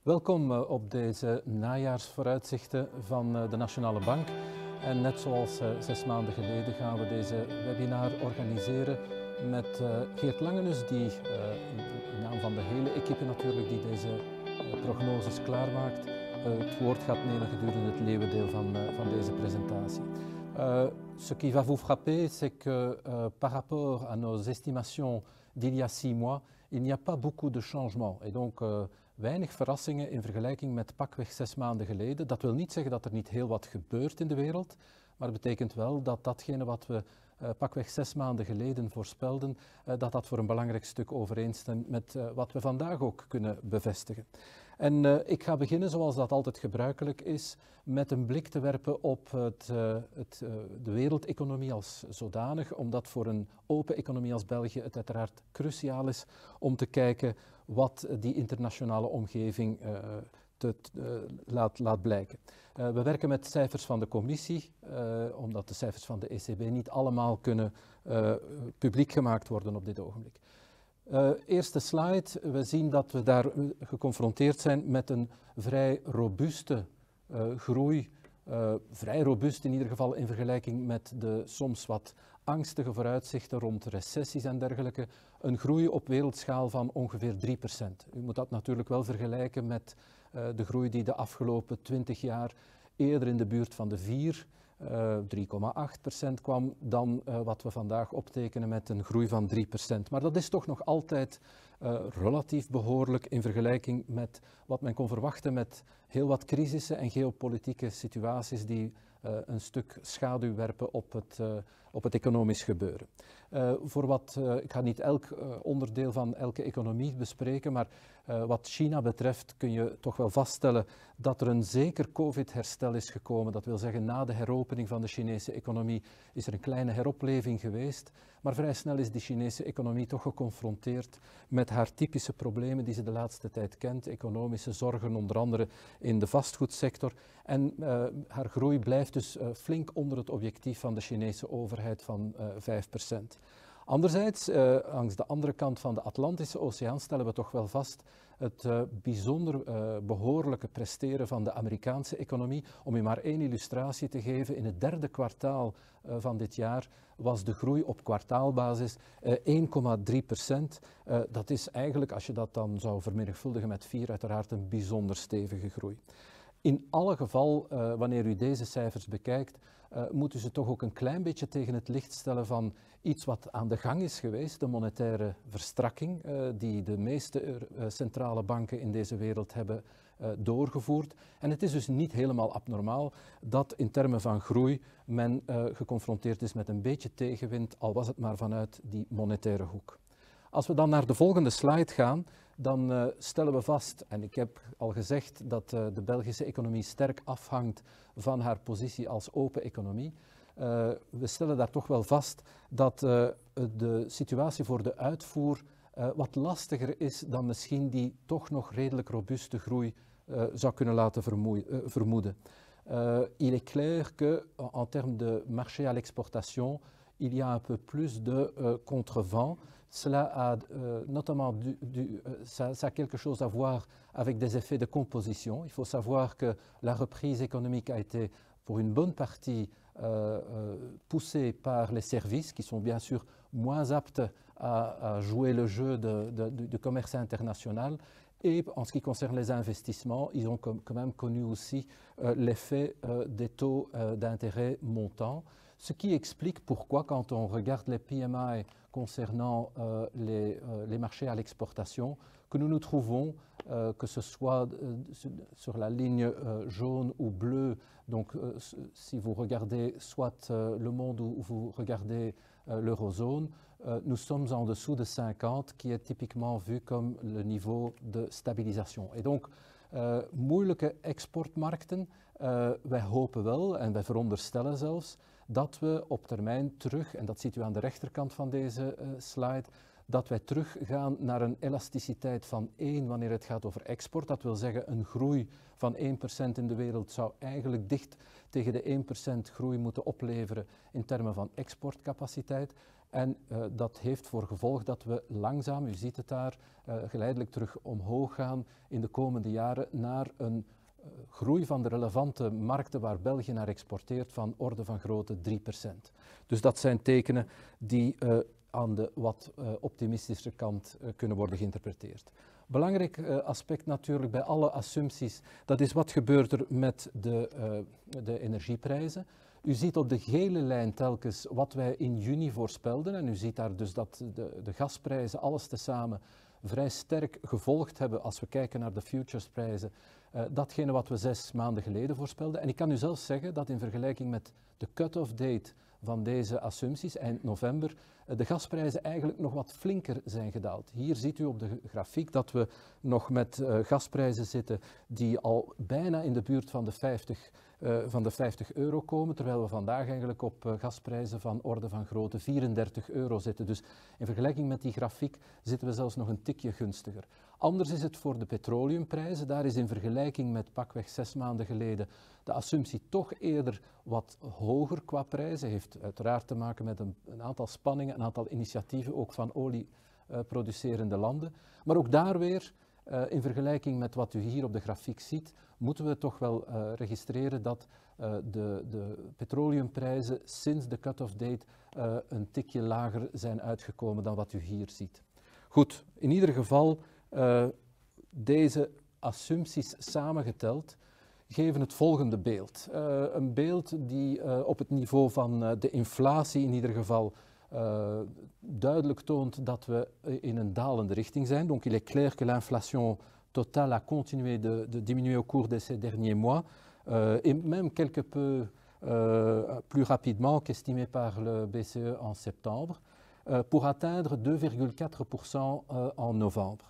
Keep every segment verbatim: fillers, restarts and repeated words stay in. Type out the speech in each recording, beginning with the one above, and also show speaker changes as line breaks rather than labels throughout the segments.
Welkom op deze najaarsvooruitzichten van de Nationale Bank. En net zoals zes maanden geleden gaan we deze webinar organiseren met Geert Langenus, die in naam van de hele equipe natuurlijk, die deze prognoses klaarmaakt, het woord gaat nemen gedurende het leeuwendeel van, van deze presentatie. Uh, ce qui va vous frapper, c'est que uh, par rapport à nos estimations d'il y a six mois, il n'y a pas beaucoup de changements. Et donc uh, weinig verrassingen in vergelijking met pakweg zes maanden geleden. Dat wil niet zeggen dat er niet heel wat gebeurt in de wereld, maar het betekent wel dat datgene wat we uh, pakweg zes maanden geleden voorspelden, uh, dat dat voor een belangrijk stuk overeenstemt met uh, wat we vandaag ook kunnen bevestigen. En uh, ik ga beginnen, zoals dat altijd gebruikelijk is, met een blik te werpen op het, uh, het, uh, de wereldeconomie als zodanig, omdat voor een open economie als België het uiteraard cruciaal is om te kijken wat die internationale omgeving uh, te, uh, laat, laat blijken. Uh, we werken met cijfers van de commissie, uh, omdat de cijfers van de E C B niet allemaal kunnen uh, publiek gemaakt worden op dit ogenblik. Uh, eerste slide, we zien dat we daar geconfronteerd zijn met een vrij robuuste uh, groei, uh, vrij robuust in ieder geval in vergelijking met de soms wat angstige vooruitzichten rond recessies en dergelijke, een groei op wereldschaal van ongeveer drie procent. U moet dat natuurlijk wel vergelijken met uh, de groei die de afgelopen twintig jaar eerder in de buurt van de vier, Uh, drie komma acht procent kwam dan uh, wat we vandaag optekenen met een groei van drie procent. Maar dat is toch nog altijd uh, relatief behoorlijk in vergelijking met wat men kon verwachten met heel wat crisissen en geopolitieke situaties die uh, een stuk schaduw werpen op het, uh, op het economisch gebeuren. Uh, voor wat, uh, ik ga niet elk uh, onderdeel van elke economie bespreken, maar uh, wat China betreft kun je toch wel vaststellen dat er een zeker COVID-herstel is gekomen. Dat wil zeggen, na de heropening van de Chinese economie is er een kleine heropleving geweest, maar vrij snel is de Chinese economie toch geconfronteerd met haar typische problemen die ze de laatste tijd kent, economische zorgen, onder andere in de vastgoedsector. En uh, haar groei blijft dus uh, flink onder het objectief van de Chinese overheid van uh, vijf procent. Anderzijds, uh, langs de andere kant van de Atlantische Oceaan stellen we toch wel vast het uh, bijzonder uh, behoorlijke presteren van de Amerikaanse economie. Om u maar één illustratie te geven, in het derde kwartaal uh, van dit jaar was de groei op kwartaalbasis uh, één komma drie procent. Uh, dat is eigenlijk, als je dat dan zou vermenigvuldigen met vier, uiteraard een bijzonder stevige groei. In alle geval, uh, wanneer u deze cijfers bekijkt, uh, moet u ze toch ook een klein beetje tegen het licht stellen van iets wat aan de gang is geweest, de monetaire verstrakking, uh, die de meeste uh, centrale banken in deze wereld hebben uh, doorgevoerd. En het is dus niet helemaal abnormaal dat in termen van groei men uh, geconfronteerd is met een beetje tegenwind, al was het maar vanuit die monetaire hoek. Als we dan naar de volgende slide gaan, dan uh, stellen we vast, en ik heb al gezegd dat uh, de Belgische economie sterk afhangt van haar positie als open economie. Uh, we stellen daar toch wel vast dat uh, de situatie voor de uitvoer uh, wat lastiger is dan misschien die toch nog redelijk robuuste groei uh, zou kunnen laten vermoeien, uh, vermoeden. Uh, il est clair que en termes de marché à l'exportation, il y a un peu plus de uh, contre-vent. Cela a euh, notamment du, du, euh, ça, ça a quelque chose à voir avec des effets de composition. Il faut savoir que la reprise économique a été pour une bonne partie euh, euh, poussée par les services qui sont bien sûr moins aptes à, à jouer le jeu de, de, de, de commerce international. Et en ce qui concerne les investissements, ils ont comme, quand même connu aussi euh, l'effet euh, des taux euh, d'intérêt montants. Ce qui explique pourquoi, quand on regarde les P M I concernant euh, les, euh, les marchés à l'exportation, que nous nous trouvons, euh, que ce soit euh, sur la ligne euh, jaune ou bleue, donc euh, si vous regardez soit euh, le monde ou vous regardez euh, l'eurozone, euh, nous sommes en dessous de cinquante, qui est typiquement vu comme le niveau de stabilisation. Et donc, uh, moeilijke exportmarkten, uh, wij hopen wel en wij veronderstellen zelfs dat we op termijn terug, en dat ziet u aan de rechterkant van deze uh, slide, dat wij teruggaan naar een elasticiteit van één wanneer het gaat over export. Dat wil zeggen, een groei van één procent in de wereld zou eigenlijk dicht tegen de één procent groei moeten opleveren in termen van exportcapaciteit. En uh, dat heeft voor gevolg dat we langzaam, u ziet het daar, uh, geleidelijk terug omhoog gaan in de komende jaren naar een uh, groei van de relevante markten waar België naar exporteert van orde van grootte drie procent. Dus dat zijn tekenen die uh, aan de wat uh, optimistische kant uh, kunnen worden geïnterpreteerd. Belangrijk uh, aspect natuurlijk bij alle assumpties, dat is wat gebeurt er met de, uh, de energieprijzen. U ziet op de gele lijn telkens wat wij in juni voorspelden en u ziet daar dus dat de, de gasprijzen alles tezamen vrij sterk gevolgd hebben als we kijken naar de futuresprijzen, uh, datgene wat we zes maanden geleden voorspelden. En ik kan u zelfs zeggen dat in vergelijking met de cut-off date van deze assumpties, eind november, de gasprijzen eigenlijk nog wat flinker zijn gedaald. Hier ziet u op de grafiek dat we nog met uh, gasprijzen zitten die al bijna in de buurt van de vijftig, uh, van de vijftig euro komen, terwijl we vandaag eigenlijk op uh, gasprijzen van orde van grootte vierendertig euro zitten. Dus in vergelijking met die grafiek zitten we zelfs nog een tikje gunstiger. Anders is het voor de petroleumprijzen. Daar is in vergelijking met pakweg zes maanden geleden de assumptie toch eerder wat hoger qua prijzen. Heeft uiteraard te maken met een, een aantal spanningen, een aantal initiatieven ook van olieproducerende uh, landen. Maar ook daar weer, uh, in vergelijking met wat u hier op de grafiek ziet, moeten we toch wel uh, registreren dat uh, de, de petroleumprijzen sinds de cut-off date uh, een tikje lager zijn uitgekomen dan wat u hier ziet. Goed, in ieder geval, uh, deze assumpties samengeteld geven het volgende beeld. Uh, een beeld die uh, op het niveau van uh, de inflatie in ieder geval uh, duidelijk toont dat we in een dalende richting zijn. Donc il est clair que l'inflation totale a continué de, de diminuer au cours de ces derniers mois uh, et même quelque peu uh, plus rapidement qu'estimé par le B C E en septembre uh, pour atteindre deux virgule quatre pour cent uh, en novembre.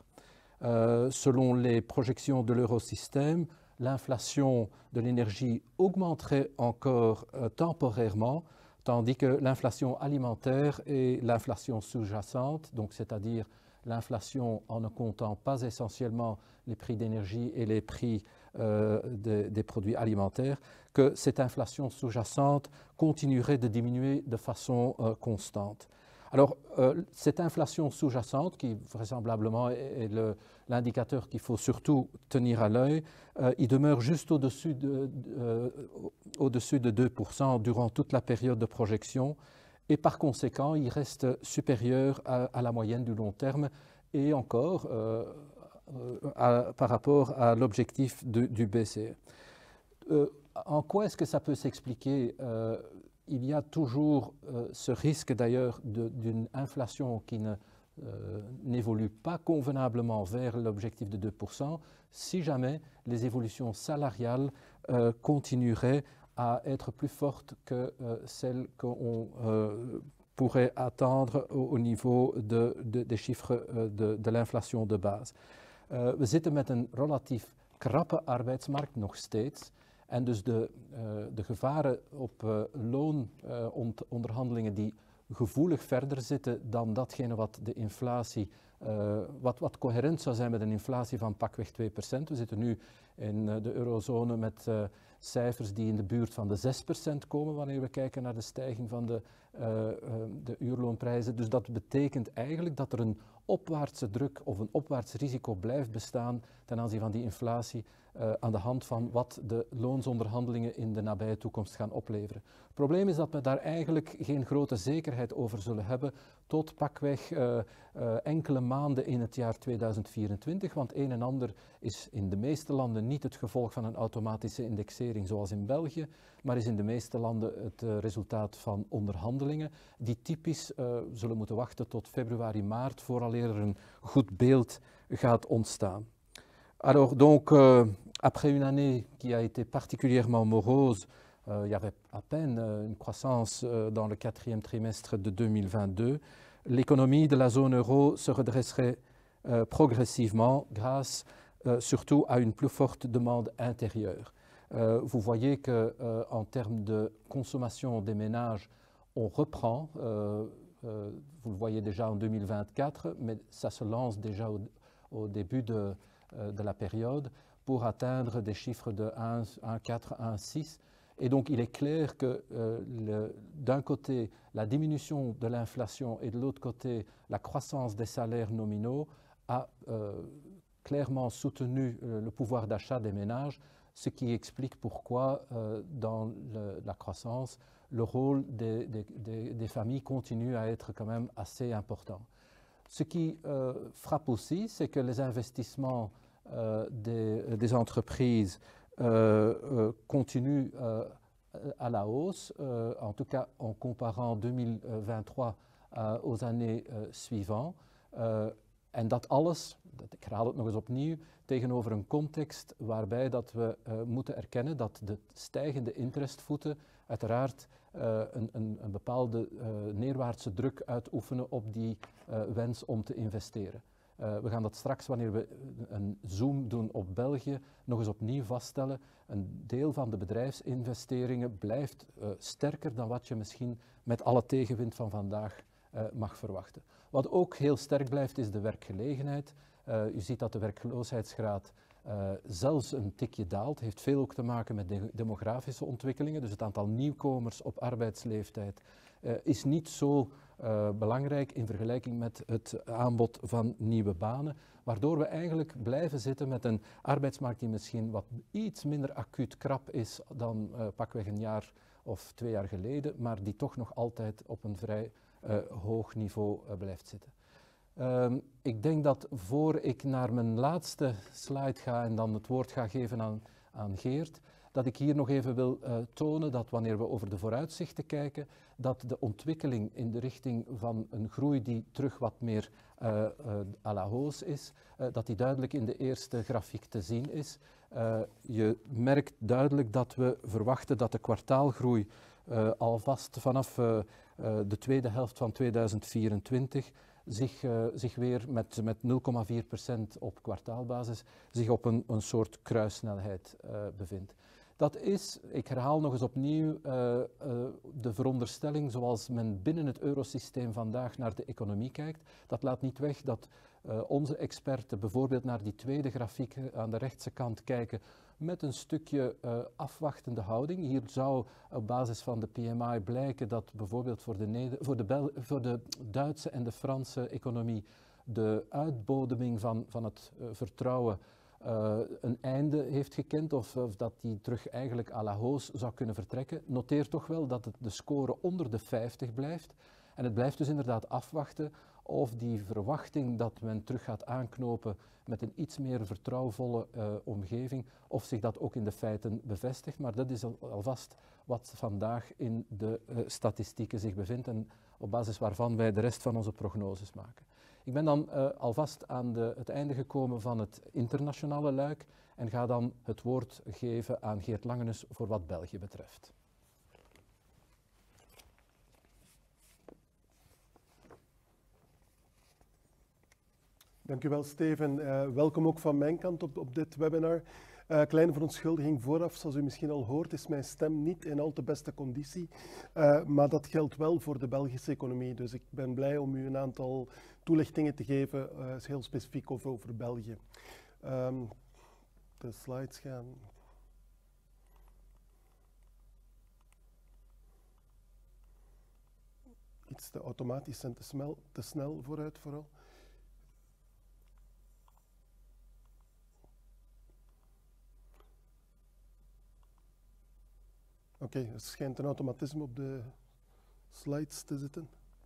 Uh, selon les projections de l'Eurosystème, l'inflation de l'énergie augmenterait encore euh, temporairement, tandis que l'inflation alimentaire et l'inflation sous-jacente, donc c'est-à-dire l'inflation en ne comptant pas essentiellement les prix d'énergie et les prix euh, de, des produits alimentaires, que cette inflation sous-jacente continuerait de diminuer de façon euh, constante. Alors, euh, cette inflation sous-jacente, qui vraisemblablement est, est l'indicateur qu'il faut surtout tenir à l'œil, euh, il demeure juste au-dessus de, de, euh, au-dessus de deux pour cent durant toute la période de projection et par conséquent, il reste supérieur à, à la moyenne du long terme et encore euh, à, par rapport à l'objectif du B C E. Euh, en quoi est-ce que ça peut s'expliquer? euh, Il y a toujours euh, ce risque d'ailleurs d'une inflation qui ne, euh, n'évolue pas convenablement vers l'objectif de deux pour cent si jamais les évolutions salariales euh, continueraient à être plus fortes que euh, celles qu'on euh, pourrait attendre au, au niveau de, de, des chiffres euh, de, de l'inflation de base. Uh, we zitten met een relatief krappe arbeidsmarkt nog steeds. En dus de, uh, de gevaren op uh, loononderhandelingen uh, die gevoelig verder zitten dan datgene wat de inflatie, uh, wat, wat coherent zou zijn met een inflatie van pakweg twee procent. We zitten nu in uh, de eurozone met uh, cijfers die in de buurt van de zes procent komen wanneer we kijken naar de stijging van de, uh, uh, de uurloonprijzen. Dus dat betekent eigenlijk dat er een opwaartse druk of een opwaarts risico blijft bestaan ten aanzien van die inflatie uh, aan de hand van wat de loonsonderhandelingen in de nabije toekomst gaan opleveren. Het probleem is dat we daar eigenlijk geen grote zekerheid over zullen hebben tot pakweg uh, uh, enkele maanden in het jaar tweeduizend vierentwintig, want een en ander is in de meeste landen niet het gevolg van een automatische indexering zoals in België, maar is in de meeste landen het uh, resultaat van onderhandelingen die typisch uh, zullen moeten wachten tot februari, maart vooraleer er een goed beeld gaat ontstaan. Alors donc, euh, après une année qui a été particulièrement morose, euh, il y avait à peine euh, une croissance euh, dans le quatrième trimestre de deux mille vingt-deux, l'économie de la zone euro se redresserait euh, progressivement grâce euh, surtout à une plus forte demande intérieure. Euh, vous voyez que euh, en termes de consommation des ménages, on reprend, euh, euh, vous le voyez déjà en deux mille vingt-quatre, mais ça se lance déjà au, au début de, euh, de la période pour atteindre des chiffres de un virgule quatre, un virgule six. Et donc il est clair que euh, d'un côté la diminution de l'inflation et de l'autre côté la croissance des salaires nominaux a euh, clairement soutenu euh, le pouvoir d'achat des ménages, ce qui explique pourquoi euh, dans le, la croissance, le rôle des, des, des, des familles continue à être quand même assez important. Ce qui euh, frappe aussi, c'est que les investissements euh, des, des entreprises euh, euh, continuent euh, à la hausse, euh, en tout cas en comparant deux mille vingt-trois uh, aux années uh, suivantes. Uh, en dat alles, dat, ik herhaal het nog eens opnieuw, tegenover een context waarbij dat we uh, moeten erkennen dat de stijgende interestvoeten uiteraard uh, een, een, een bepaalde uh, neerwaartse druk uitoefenen op die uh, wens om te investeren. Uh, we gaan dat straks, wanneer we een zoom doen op België, nog eens opnieuw vaststellen. Een deel van de bedrijfsinvesteringen blijft uh, sterker dan wat je misschien met alle tegenwind van vandaag uh, mag verwachten. Wat ook heel sterk blijft is de werkgelegenheid. Uh, u ziet dat de werkloosheidsgraad uh, zelfs een tikje daalt. Heeft veel ook te maken met de demografische ontwikkelingen. Dus het aantal nieuwkomers op arbeidsleeftijd uh, is niet zo uh, belangrijk in vergelijking met het aanbod van nieuwe banen. Waardoor we eigenlijk blijven zitten met een arbeidsmarkt die misschien wat iets minder acuut krap is dan uh, pakweg een jaar of twee jaar geleden, maar die toch nog altijd op een vrij uh, hoog niveau uh, blijft zitten. Um, ik denk dat voor ik naar mijn laatste slide ga en dan het woord ga geven aan, aan Geert, dat ik hier nog even wil uh, tonen dat wanneer we over de vooruitzichten kijken, dat de ontwikkeling in de richting van een groei die terug wat meer uh, uh, à la hausse is, uh, dat die duidelijk in de eerste grafiek te zien is. Uh, je merkt duidelijk dat we verwachten dat de kwartaalgroei uh, alvast vanaf uh, uh, de tweede helft van tweeduizend vierentwintig zich, uh, zich weer met, met nul komma vier procent op kwartaalbasis zich op een, een soort kruissnelheid uh, bevindt. Dat is, ik herhaal nog eens opnieuw, uh, uh, de veronderstelling zoals men binnen het eurosysteem vandaag naar de economie kijkt. Dat laat niet weg dat uh, onze experten bijvoorbeeld naar die tweede grafiek aan de rechtse kant kijken met een stukje uh, afwachtende houding. Hier zou op basis van de P M I blijken dat bijvoorbeeld voor de, Neder- voor de, Bel- voor de Duitse en de Franse economie de uitbodeming van, van het uh, vertrouwen Uh, een einde heeft gekend of, of dat die terug eigenlijk à la hausse zou kunnen vertrekken. Noteer toch wel dat het de score onder de vijftig blijft. En het blijft dus inderdaad afwachten of die verwachting dat men terug gaat aanknopen met een iets meer vertrouwvolle uh, omgeving, of zich dat ook in de feiten bevestigt. Maar dat is al, alvast wat vandaag in de uh, statistieken zich bevindt en op basis waarvan wij de rest van onze prognoses maken. Ik ben dan uh, alvast aan de, het einde gekomen van het internationale luik en ga dan het woord geven aan Geert Langenus voor wat België betreft.
Dank u wel, Steven. Uh, welkom ook van mijn kant op, op dit webinar. Uh, kleine verontschuldiging vooraf, zoals u misschien al hoort, is mijn stem niet in al te beste conditie. Uh, maar dat geldt wel voor de Belgische economie. Dus ik ben blij om u een aantal toelichtingen te geven, uh, heel specifiek over, over België. Um, de slides gaan. Iets te automatisch en te, smel, te snel vooruit vooral. Oké, okay, er schijnt een automatisme op de slides te zitten.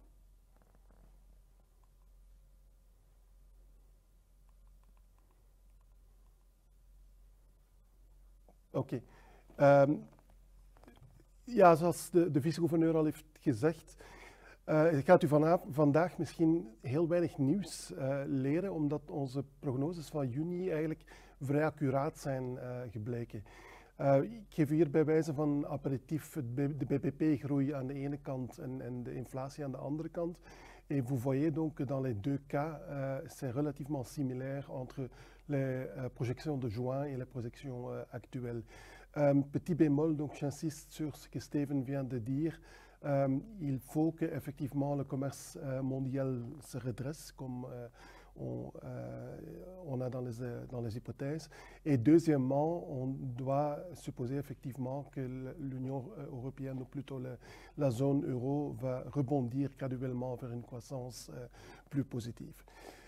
Oké. Okay. Um, ja, zoals de, de vice-gouverneur al heeft gezegd, uh, gaat u vanaf, vandaag misschien heel weinig nieuws uh, leren, omdat onze prognoses van juni eigenlijk vrij accuraat zijn uh, gebleken. Uh, ik geef hier bij wijze van aperitief de B B P-groei aan de ene kant en, en de inflatie aan de andere kant. Et vous voyez donc que dans les deux cas, euh, c'est relativement similaire entre les euh, projections de juin et les projections euh, actuelles. Um, petit bémol, donc j'insiste sur ce que Steven vient de dire. Um, il faut que effectivement le commerce euh, mondial se redresse, comme euh, on, euh, on a dans les, dans les hypothèses. Et deuxièmement, on doit supposer effectivement que l'Union européenne, ou plutôt la, la zone euro, va rebondir graduellement vers une croissance uh, plus positive.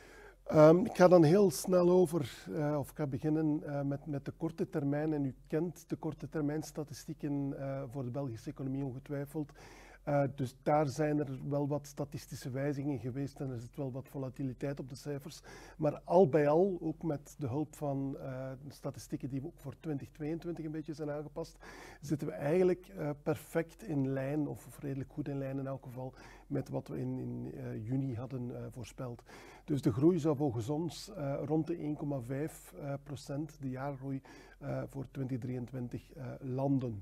Um, ik ga dan heel snel over, uh, of ik ga beginnen uh, met, met de korte termijn. En u kent de korte termijn statistieken uh, voor de Belgische economie ongetwijfeld. Uh, dus daar zijn er wel wat statistische wijzigingen geweest en er zit wel wat volatiliteit op de cijfers. Maar al bij al, ook met de hulp van uh, de statistieken die we ook voor twintig tweeëntwintig een beetje zijn aangepast, zitten we eigenlijk uh, perfect in lijn, of, of redelijk goed in lijn in elk geval, met wat we in, in uh, juni hadden uh, voorspeld. Dus de groei zou volgens ons uh, rond de één komma vijf procent, de jaargroei uh, voor twintig drieëntwintig, uh, landen.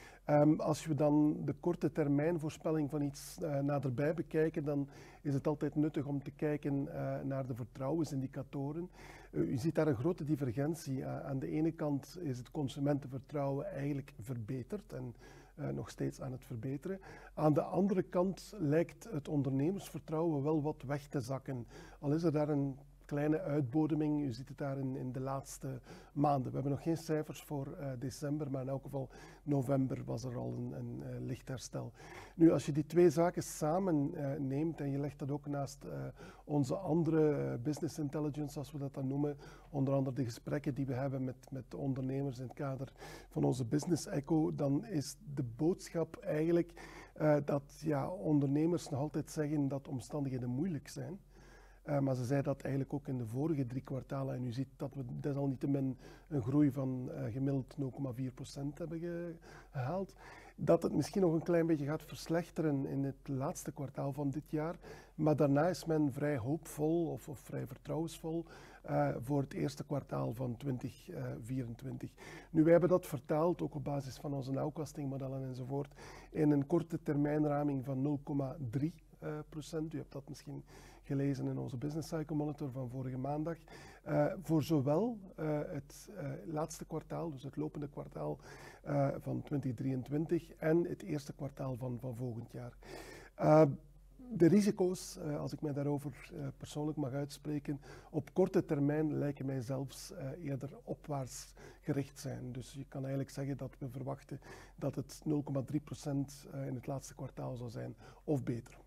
Um, als we dan de korte termijn voorspelling van iets uh, naderbij bekijken, dan is het altijd nuttig om te kijken uh, naar de vertrouwensindicatoren. Uh, u ziet daar een grote divergentie. Uh, aan de ene kant is het consumentenvertrouwen eigenlijk verbeterd en uh, nog steeds aan het verbeteren. Aan de andere kant lijkt het ondernemersvertrouwen wel wat weg te zakken. Al is er daar een kleine uitbodeming, u ziet het daar in, in de laatste maanden. We hebben nog geen cijfers voor uh, december, maar in elk geval november was er al een, een uh, licht herstel. Nu, als je die twee zaken samen uh, neemt en je legt dat ook naast uh, onze andere uh, business intelligence, zoals we dat dan noemen, onder andere de gesprekken die we hebben met, met de ondernemers in het kader van onze Business Echo, dan is de boodschap eigenlijk uh, dat ja, ondernemers nog altijd zeggen dat omstandigheden moeilijk zijn. Uh, maar ze zei dat eigenlijk ook in de vorige drie kwartalen. En u ziet dat we desalniettemin een groei van uh, gemiddeld nul komma vier procent hebben ge gehaald. Dat het misschien nog een klein beetje gaat verslechteren in het laatste kwartaal van dit jaar. Maar daarna is men vrij hoopvol of, of vrij vertrouwensvol uh, voor het eerste kwartaal van twintig vierentwintig. Nu, wij hebben dat vertaald, ook op basis van onze nowcastingmodellen enzovoort, in een korte termijnraming van nul komma drie procent. U hebt dat misschien gelezen in onze Business Cycle Monitor van vorige maandag. Uh, voor zowel uh, het uh, laatste kwartaal, dus het lopende kwartaal uh, van twintig drieëntwintig en het eerste kwartaal van, van volgend jaar. Uh, de risico's, uh, als ik mij daarover uh, persoonlijk mag uitspreken, op korte termijn lijken mij zelfs uh, eerder opwaarts gericht zijn. Dus je kan eigenlijk zeggen dat we verwachten dat het nul komma drie procent uh, in het laatste kwartaal zou zijn, of beter.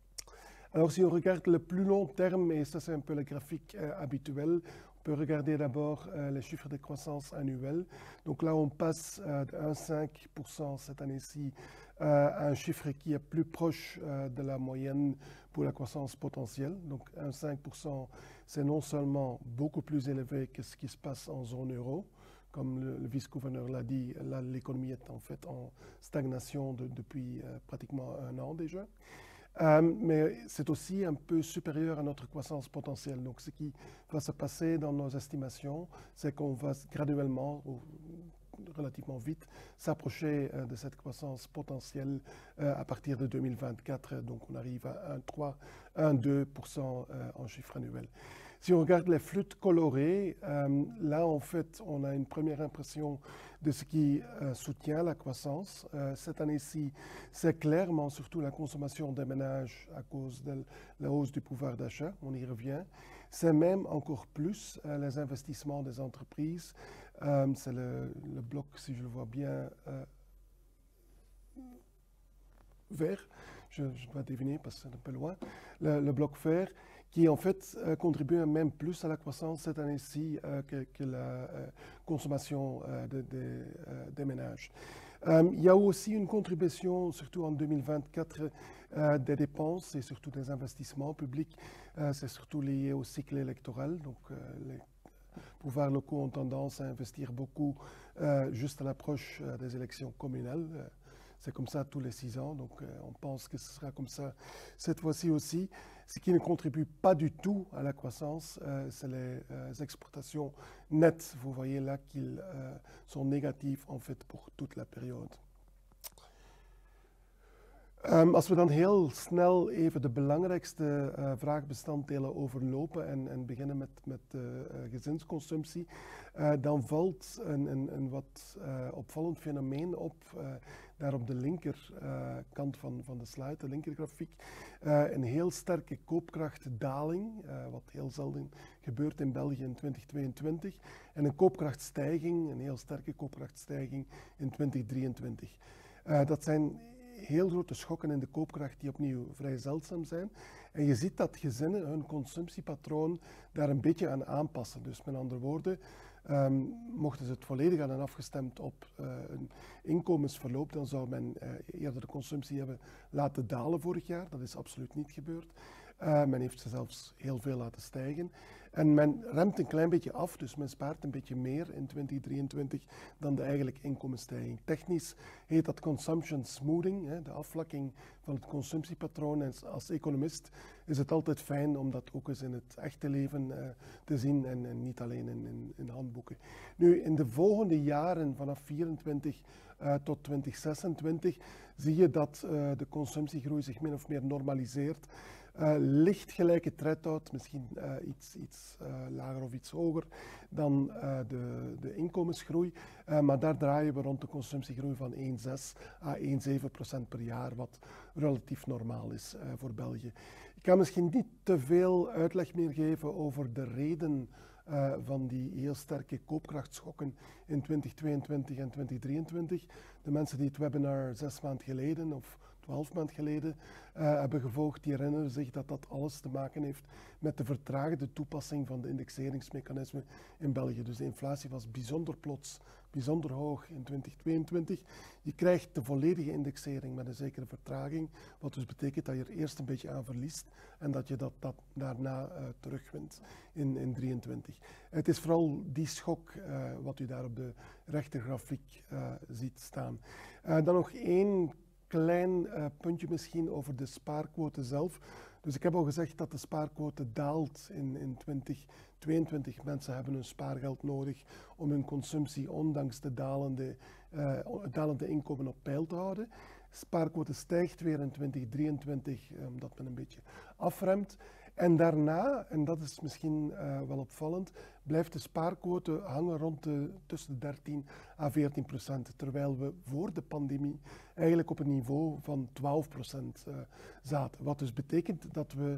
Alors si on regarde le plus long terme, et ça c'est un peu le graphique euh, habituel, on peut regarder d'abord euh, les chiffres de croissance annuelle. Donc là on passe euh, de un virgule cinq pour cent cette année-ci euh, à un chiffre qui est plus proche euh, de la moyenne pour la croissance potentielle. Donc un virgule cinq pour cent c'est non seulement beaucoup plus élevé que ce qui se passe en zone euro. Comme le, le vice-gouverneur l'a dit, là l'économie est en fait en stagnation de, depuis euh, pratiquement un an déjà. Um, mais c'est aussi un peu supérieur à notre croissance potentielle. Donc ce qui va se passer dans nos estimations, c'est qu'on va graduellement, ou relativement vite, s'approcher euh, de cette croissance potentielle euh, à partir de deux mille vingt-quatre. Donc on arrive à un virgule trois, un virgule deux pour cent euh, en chiffre annuel. Si on regarde les flûtes colorées, euh, là en fait on a une première impression de ce qui euh, soutient la croissance. Euh, cette année-ci, c'est clairement surtout la consommation des ménages à cause de la hausse du pouvoir d'achat, on y revient. C'est même encore plus euh, les investissements des entreprises. Euh, c'est le, le bloc, si je le vois bien, euh, vert. Je, je dois deviner parce que c'est un peu loin. Le, le bloc vert qui en fait euh, contribue même plus à la croissance cette année-ci euh, que, que la euh, consommation euh, de, de, euh, des ménages. Euh, il y a aussi une contribution, surtout en deux mille vingt-quatre, euh, des dépenses et surtout des investissements publics. Euh, c'est surtout lié au cycle électoral. Donc, euh, les pouvoirs locaux ont tendance à investir beaucoup euh, juste à l'approche euh, des élections communales. Euh, C'est comme ça tous les six ans, donc euh, on pense que ce sera comme ça cette fois-ci aussi. Ce qui ne contribue pas du tout à la croissance, euh, c'est les euh, exportations nettes. Vous voyez là qu'ils euh, sont négatifs en fait pour toute la période. Um, als we dan heel snel even de belangrijkste uh, vraagbestanddelen overlopen en, en beginnen met, met de uh, gezinsconsumptie, uh, dan valt een, een, een wat uh, opvallend fenomeen op, uh, daar op de linkerkant uh, van, van de slide, de linkergrafiek, uh, een heel sterke koopkrachtdaling, uh, wat heel zelden gebeurt in België in twintig tweeëntwintig, en een koopkrachtstijging, een heel sterke koopkrachtstijging in twintig drieëntwintig. Uh, dat zijn heel grote schokken in de koopkracht die opnieuw vrij zeldzaam zijn. En je ziet dat gezinnen hun consumptiepatroon daar een beetje aan aanpassen. Dus met andere woorden, um, mochten ze het volledig hadden afgestemd op uh, een inkomensverloop, dan zou men uh, eerder de consumptie hebben laten dalen vorig jaar. Dat is absoluut niet gebeurd. Uh, men heeft ze zelfs heel veel laten stijgen. En men remt een klein beetje af, dus men spaart een beetje meer in twintig drieëntwintig dan de eigenlijke inkomensstijging. Technisch heet dat consumption smoothing, hè, de afvlakking van het consumptiepatroon. En als economist is het altijd fijn om dat ook eens in het echte leven uh, te zien en, en niet alleen in, in, in handboeken. Nu, in de volgende jaren, vanaf vierentwintig uh, tot twintig zesentwintig, zie je dat uh, de consumptiegroei zich min of meer normaliseert. Uh, licht gelijke tred houdt, misschien uh, iets, iets uh, lager of iets hoger dan uh, de, de inkomensgroei. Uh, maar daar draaien we rond de consumptiegroei van één komma zes à één komma zeven procent per jaar, wat relatief normaal is uh, voor België. Ik kan misschien niet te veel uitleg meer geven over de reden uh, van die heel sterke koopkrachtschokken in twintig tweeëntwintig en twintig drieëntwintig. De mensen die het webinar zes maanden geleden of twaalf maanden geleden uh, hebben gevolgd, die herinneren zich dat dat alles te maken heeft met de vertraagde toepassing van de indexeringsmechanismen in België. Dus de inflatie was bijzonder plots, bijzonder hoog in twintig tweeëntwintig. Je krijgt de volledige indexering met een zekere vertraging, wat dus betekent dat je er eerst een beetje aan verliest en dat je dat, dat daarna uh, terugwint in, in drieëntwintig. Het is vooral die schok uh, wat u daar op de rechtergrafiek uh, ziet staan. Uh, dan nog één klein uh, puntje misschien over de spaarquote zelf. Dus ik heb al gezegd dat de spaarquote daalt in, in twintig tweeëntwintig. Mensen hebben hun spaargeld nodig om hun consumptie, ondanks de dalende, uh, dalende inkomen, op peil te houden. De spaarquote stijgt weer in twintig drieëntwintig, omdat men een beetje afremt. En daarna, en dat is misschien uh, wel opvallend, blijft de spaarquote hangen rond de, tussen de dertien à veertien procent, terwijl we voor de pandemie eigenlijk op een niveau van twaalf procent uh, zaten. Wat dus betekent dat we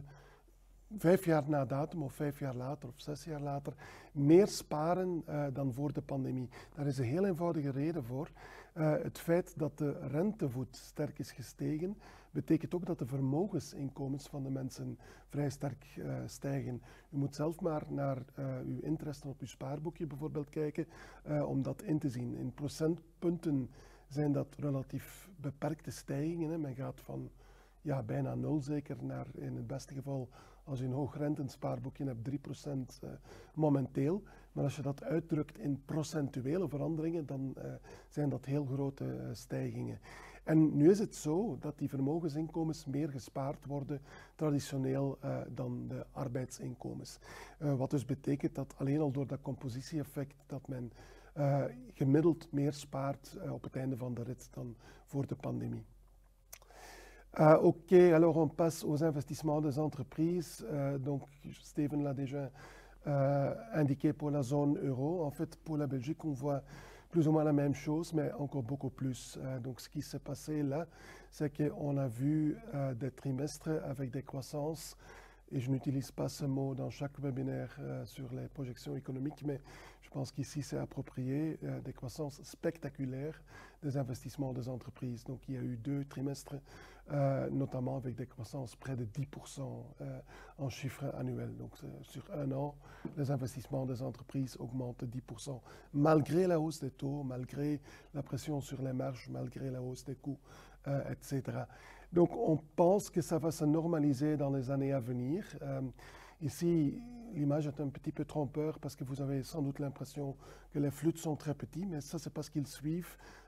vijf jaar na datum of vijf jaar later of zes jaar later meer sparen uh, dan voor de pandemie. Daar is een heel eenvoudige reden voor. Uh, het feit dat de rentevoet sterk is gestegen, betekent ook dat de vermogensinkomens van de mensen vrij sterk uh, stijgen. U moet zelf maar naar uh, uw interesten op uw spaarboekje bijvoorbeeld kijken uh, om dat in te zien. In procentpunten zijn dat relatief beperkte stijgingen. Hè. Men gaat van ja, bijna nul zeker naar in het beste geval, als u een hoogrentend spaarboekje hebt, drie procent uh, momenteel. Maar als je dat uitdrukt in procentuele veranderingen, dan uh, zijn dat heel grote uh, stijgingen. En nu is het zo dat die vermogensinkomens meer gespaard worden traditioneel uh, dan de arbeidsinkomens. Uh, wat dus betekent dat alleen al door dat compositie-effect dat men uh, gemiddeld meer spaart uh, op het einde van de rit dan voor de pandemie. Uh, ok, alors on passe aux investissements des entreprises. Uh, donc Steven l'a déjà euh, indiqué pour la zone euro. En fait, pour la Belgique, on voit plus ou moins la même chose, mais encore beaucoup plus. Uh, donc ce qui s'est passé là, c'est qu'on a vu uh, des trimestres avec des croissances, et je n'utilise pas ce mot dans chaque webinaire uh, sur les projections économiques, mais je pense qu'ici c'est approprié, uh, des croissances spectaculaires des investissements des entreprises. Donc il y a eu deux trimestres, uh, notamment avec des croissances près de dix pour cent uh, en chiffres annuels. Donc sur un an, les investissements des entreprises augmentent de dix pour cent, malgré la hausse des taux, malgré la pression sur les marges, malgré la hausse des coûts, uh, et cetera. Donc on pense que ça va se normaliser dans les années à venir. Euh, ici, l'image est un petit peu trompeur parce que vous avez sans doute l'impression que les flux sont très petits, mais ça c'est parce qu'ils suivent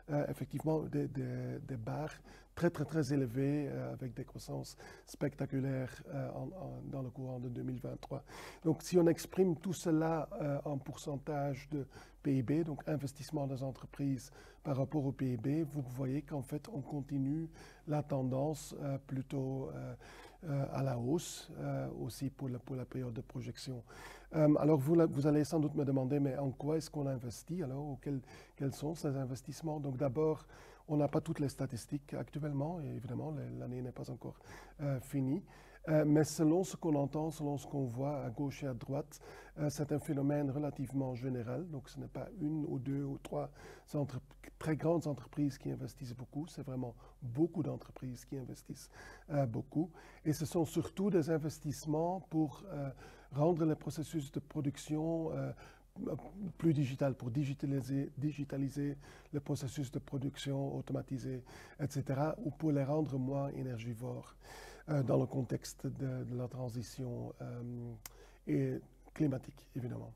euh, effectivement des, des, des barres très très très élevées euh, avec des croissances spectaculaires euh, en, en, dans le courant de deux mille vingt-trois. Donc si on exprime tout cela euh, en pourcentage de P I B, donc investissement des entreprises par rapport au P I B, vous voyez qu'en fait on continue la tendance euh, plutôt euh, euh, à la hausse euh, aussi pour la, pour la période de projection. Euh, alors vous, vous allez sans doute me demander, mais en quoi est-ce qu'on investit alors, ou quel, quels sont ces investissements? Donc d'abord, on n'a pas toutes les statistiques actuellement, et évidemment l'année n'est pas encore euh, finie. Euh, mais selon ce qu'on entend, selon ce qu'on voit à gauche et à droite, euh, c'est un phénomène relativement général. Donc ce n'est pas une ou deux ou trois très grandes entreprises qui investissent beaucoup, c'est vraiment beaucoup d'entreprises qui investissent euh, beaucoup. Et ce sont surtout des investissements pour euh, rendre les processus de production euh, plus digital, pour digitaliser, digitaliser le processus de production, automatiser, et cetera, ou pour les rendre moins énergivores euh, dans le contexte de, de la transition euh, et climatique, évidemment.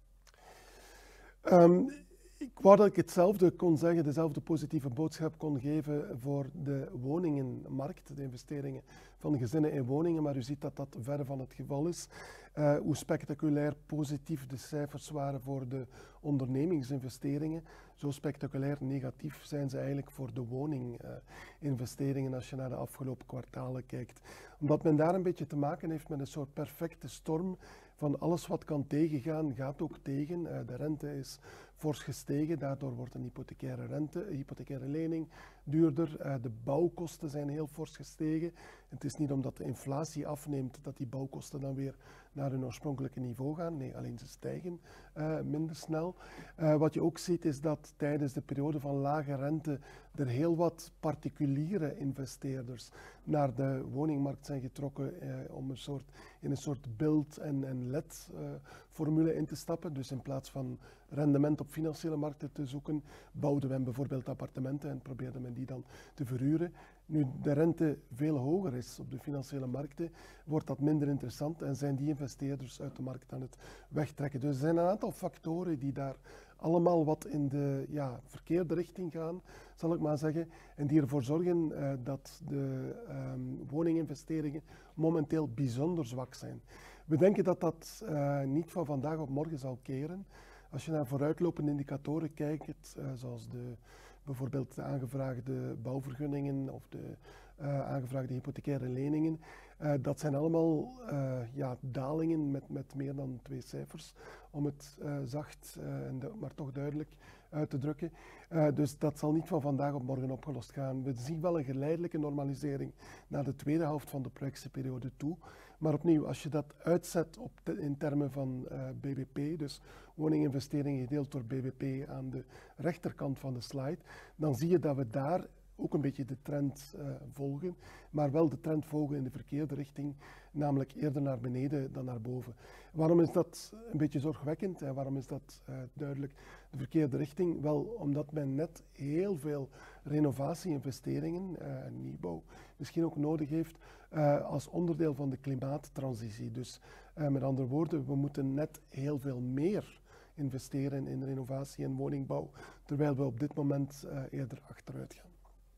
Um, ik wou dat ik hetzelfde kon zeggen, dezelfde positieve boodschap kon geven voor de woningenmarkt, de investeringen van gezinnen in woningen, maar u ziet dat dat verre van het geval is. Uh, hoe spectaculair positief de cijfers waren voor de ondernemingsinvesteringen, zo spectaculair negatief zijn ze eigenlijk voor de woninginvesteringen uh, als je naar de afgelopen kwartalen kijkt. Omdat men daar een beetje te maken heeft met een soort perfecte storm van alles wat kan tegengaan, gaat ook tegen. Uh, de rente is fors gestegen, daardoor wordt een hypothecaire rente, een hypothecaire lening duurder. Uh, de bouwkosten zijn heel fors gestegen. Het is niet omdat de inflatie afneemt dat die bouwkosten dan weer naar hun oorspronkelijke niveau gaan. Nee, alleen ze stijgen uh, minder snel. Uh, wat je ook ziet is dat tijdens de periode van lage rente er heel wat particuliere investeerders naar de woningmarkt zijn getrokken uh, om een soort, in een soort build- en, en let-formule uh, in te stappen. Dus in plaats van rendement op financiële markten te zoeken, bouwden men bijvoorbeeld appartementen en probeerde men die dan te verhuren. Nu de rente veel hoger is op de financiële markten, wordt dat minder interessant en zijn die investeerders uit de markt aan het wegtrekken. Dus er zijn een aantal factoren die daar allemaal wat in de ja, verkeerde richting gaan, zal ik maar zeggen, en die ervoor zorgen uh, dat de um, woninginvesteringen momenteel bijzonder zwak zijn. We denken dat dat uh, niet van vandaag op morgen zal keren. Als je naar vooruitlopende indicatoren kijkt, uh, zoals de, bijvoorbeeld de aangevraagde bouwvergunningen of de uh, aangevraagde hypothecaire leningen, uh, dat zijn allemaal uh, ja, dalingen met, met meer dan twee cijfers, om het uh, zacht, uh, en de, maar toch duidelijk uit te drukken. Uh, dus dat zal niet van vandaag op morgen opgelost gaan. We zien wel een geleidelijke normalisering naar de tweede helft van de projectieperiode toe. Maar opnieuw, als je dat uitzet op de, in termen van uh, B B P, dus woninginvesteringen gedeeld door B B P aan de rechterkant van de slide, dan zie je dat we daar ook een beetje de trend uh, volgen, maar wel de trend volgen in de verkeerde richting, namelijk eerder naar beneden dan naar boven. Waarom is dat een beetje zorgwekkend en waarom is dat uh, duidelijk de verkeerde richting? Wel, omdat men net heel veel renovatie-investeringen uh, en nieuwbouw misschien ook nodig heeft uh, als onderdeel van de klimaattransitie. Dus uh, met andere woorden, we moeten net heel veel meer investeren in renovatie en woningbouw, terwijl we op dit moment uh, eerder achteruit gaan.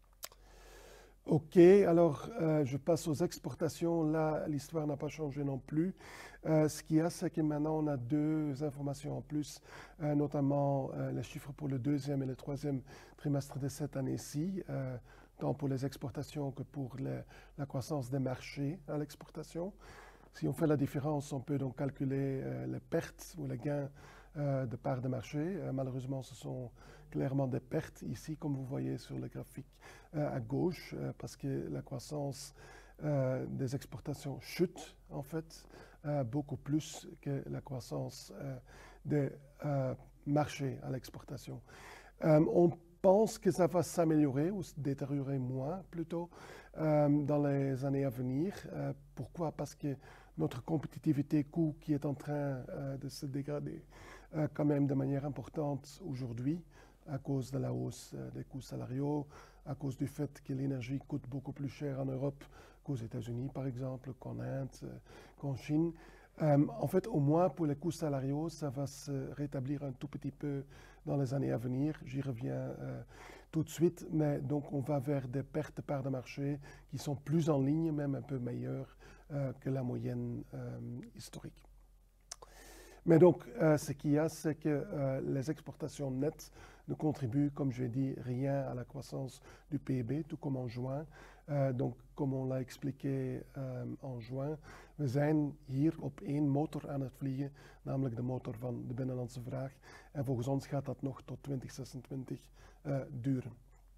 Ok, alors euh, je passe aux exportations. Là, l'histoire n'a pas changé non plus. Euh, ce qu'il y a, c'est que maintenant on a deux informations en plus, euh, notamment euh, les chiffres pour le deuxième et le troisième trimestre de cette année-ci, euh, tant pour les exportations que pour les, la croissance des marchés à l'exportation. Si on fait la différence, on peut donc calculer euh, les pertes ou les gains euh, de part de marché. Euh, malheureusement, ce sont clairement des pertes ici, comme vous voyez sur le graphique euh, à gauche, euh, parce que la croissance euh, des exportations chute en fait euh, beaucoup plus que la croissance euh, des euh, marchés à l'exportation. Euh, on pense que ça va s'améliorer ou se détériorer moins plutôt euh, dans les années à venir. Euh, pourquoi? Parce que notre compétitivité coût qui est en train euh, de se dégrader euh, quand même de manière importante aujourd'hui, à cause de la hausse des coûts salariaux, à cause du fait que l'énergie coûte beaucoup plus cher en Europe qu'aux États-Unis, par exemple, qu'en Inde, qu'en Chine. Euh, en fait, au moins pour les coûts salariaux, ça va se rétablir un tout petit peu dans les années à venir. J'y reviens euh, tout de suite, mais donc on va vers des pertes de parts de marché qui sont plus en ligne, même un peu meilleures euh, que la moyenne euh, historique. Mais donc, euh, ce qu'il y a, c'est que euh, les exportations nettes ne contribuent, comme je l'ai dit, rien à la croissance du P I B, tout comme en juin. Uh, donc, comme on l'a expliqué um, en juin, we zijn hier op één motor aan het vliegen, namelijk de motor van de binnenlandse vraag. En volgens ons gaat dat nog tot twintig zesentwintig uh, duren.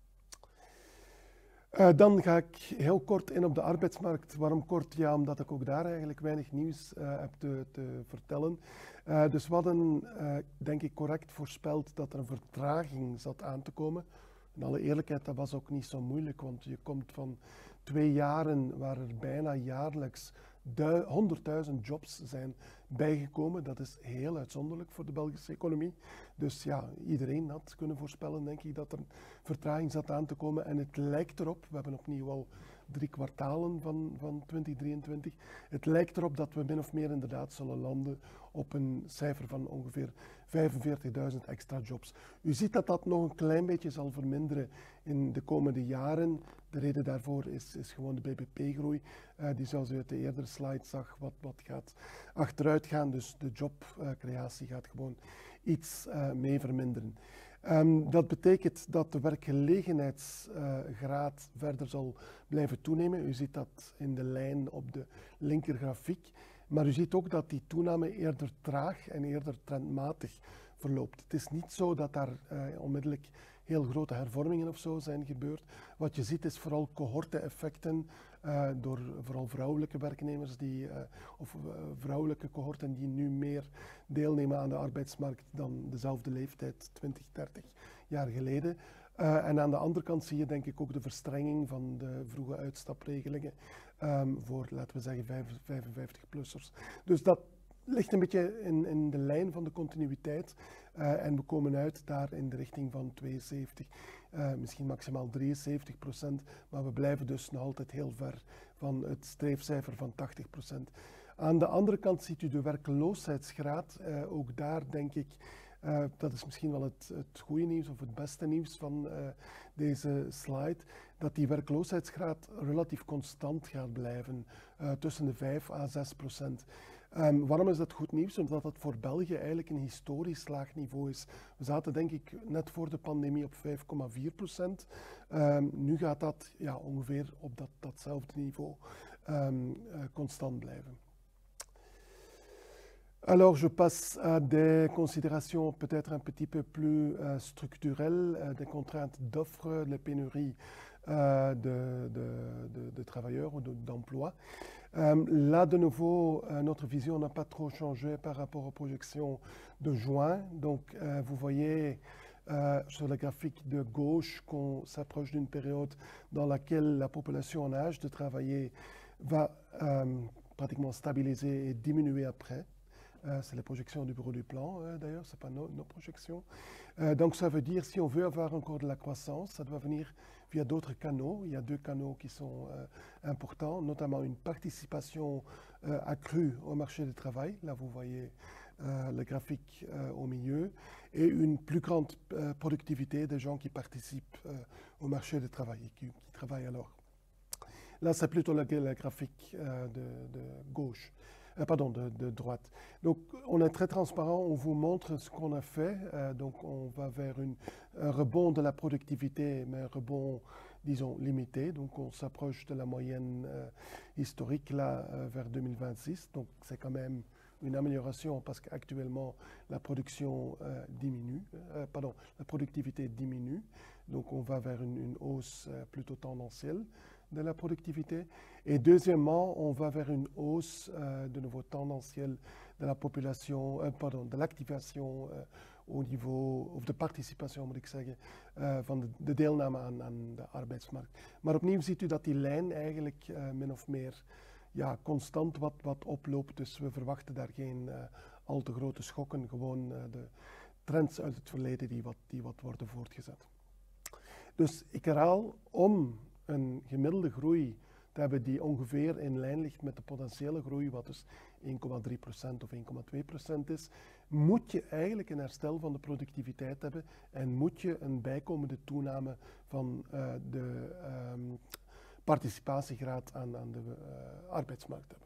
Uh, dan ga ik heel kort in op de arbeidsmarkt. Waarom kort? Ja, omdat ik ook daar eigenlijk weinig nieuws uh, heb te, te vertellen. Uh, dus we hadden, uh, denk ik, correct voorspeld dat er een vertraging zat aan te komen. In alle eerlijkheid, dat was ook niet zo moeilijk, want je komt van twee jaren waar er bijna jaarlijks honderdduizend jobs zijn bijgekomen. Dat is heel uitzonderlijk voor de Belgische economie. Dus ja, iedereen had kunnen voorspellen, denk ik, dat er een vertraging zat aan te komen. En het lijkt erop, we hebben opnieuw al drie kwartalen van, van twintig drieëntwintig, het lijkt erop dat we min of meer inderdaad zullen landen op een cijfer van ongeveer vijfenveertigduizend extra jobs. U ziet dat dat nog een klein beetje zal verminderen in de komende jaren. De reden daarvoor is, is gewoon de B B P-groei, uh, die zoals u uit de eerdere slide zag, wat, wat gaat achteruit gaan. Dus de jobcreatie uh, gaat gewoon iets uh, mee verminderen. Um, dat betekent dat de werkgelegenheidsgraad uh, verder zal blijven toenemen. U ziet dat in de lijn op de linkergrafiek. Maar u ziet ook dat die toename eerder traag en eerder trendmatig verloopt. Het is niet zo dat daar uh, onmiddellijk heel grote hervormingen of zo zijn gebeurd. Wat je ziet is vooral cohorte-effecten uh, door vooral vrouwelijke werknemers die, uh, of uh, vrouwelijke cohorten die nu meer deelnemen aan de arbeidsmarkt dan dezelfde leeftijd twintig, dertig jaar geleden. Uh, en aan de andere kant zie je denk ik ook de verstrenging van de vroege uitstapregelingen um, voor, laten we zeggen, vijfenvijftig-plussers. Dus dat ligt een beetje in, in de lijn van de continuïteit uh, en we komen uit daar in de richting van tweeënzeventig, uh, misschien maximaal drieënzeventig procent, maar we blijven dus nog altijd heel ver van het streefcijfer van tachtig procent. Aan de andere kant ziet u de werkloosheidsgraad, uh, ook daar denk ik, uh, dat is misschien wel het, het goede nieuws of het beste nieuws van uh, deze slide, dat die werkloosheidsgraad relatief constant gaat blijven, uh, tussen de vijf à zes procent. Um, waarom is dat goed nieuws? Omdat dat voor België eigenlijk een historisch laag niveau is. We zaten denk ik net voor de pandemie op vijf komma vier procent. Um, nu gaat dat ja, ongeveer op dat, datzelfde niveau um, uh, constant blijven. Alors, je passe à des considérations peut-être un petit peu plus euh, structurelles, euh, des contraintes d'offres, les pénuries euh, de, de, de, de travailleurs ou d'emplois. Euh, là, de nouveau, euh, notre vision n'a pas trop changé par rapport aux projections de juin. Donc, euh, vous voyez euh, sur le graphique de gauche qu'on s'approche d'une période dans laquelle la population en âge de travailler va euh, pratiquement stabiliser et diminuer après. Euh, c'est les projections du Bureau du Plan, euh, d'ailleurs, ce n'est pas no, nos projections. Euh, donc ça veut dire, si on veut avoir encore de la croissance, ça doit venir via d'autres canaux. Il y a deux canaux qui sont euh, importants, notamment une participation euh, accrue au marché du travail. Là, vous voyez euh, le graphique euh, au milieu. Et une plus grande euh, productivité des gens qui participent euh, au marché du travail et qui, qui travaillent alors. Là, c'est plutôt le, le graphique euh, de, de gauche. Euh, pardon, de, de droite. Donc, on est très transparent, on vous montre ce qu'on a fait. Euh, donc, on va vers une, un rebond de la productivité, mais un rebond, disons, limité. Donc, on s'approche de la moyenne euh, historique, là, euh, vers deux mille vingt-six. Donc, c'est quand même une amélioration parce qu'actuellement, la production euh, diminue. Euh, pardon, la productivité diminue. Donc, on va vers une, une hausse euh, plutôt tendancielle de la productivité. Et deuxièmement, on va vers une hausse euh, de nouveau tendancielle de la population, euh, pardon, de l'activation euh, au niveau, of de participation moet ik zeggen, uh, van de, de deelname aan, aan de arbeidsmarkt. Maar opnieuw ziet u dat die lijn eigenlijk uh, min of meer ja, constant wat, wat oploopt, dus we verwachten daar geen uh, al te grote schokken, gewoon uh, de trends uit het verleden die wat, die wat worden voortgezet. Dus ik herhaal, om een gemiddelde groei te hebben die ongeveer in lijn ligt met de potentiële groei, wat dus één komma drie procent of één komma twee procent is, moet je eigenlijk een herstel van de productiviteit hebben en moet je een bijkomende toename van uh, de um, participatiegraad aan, aan de uh, arbeidsmarkt hebben.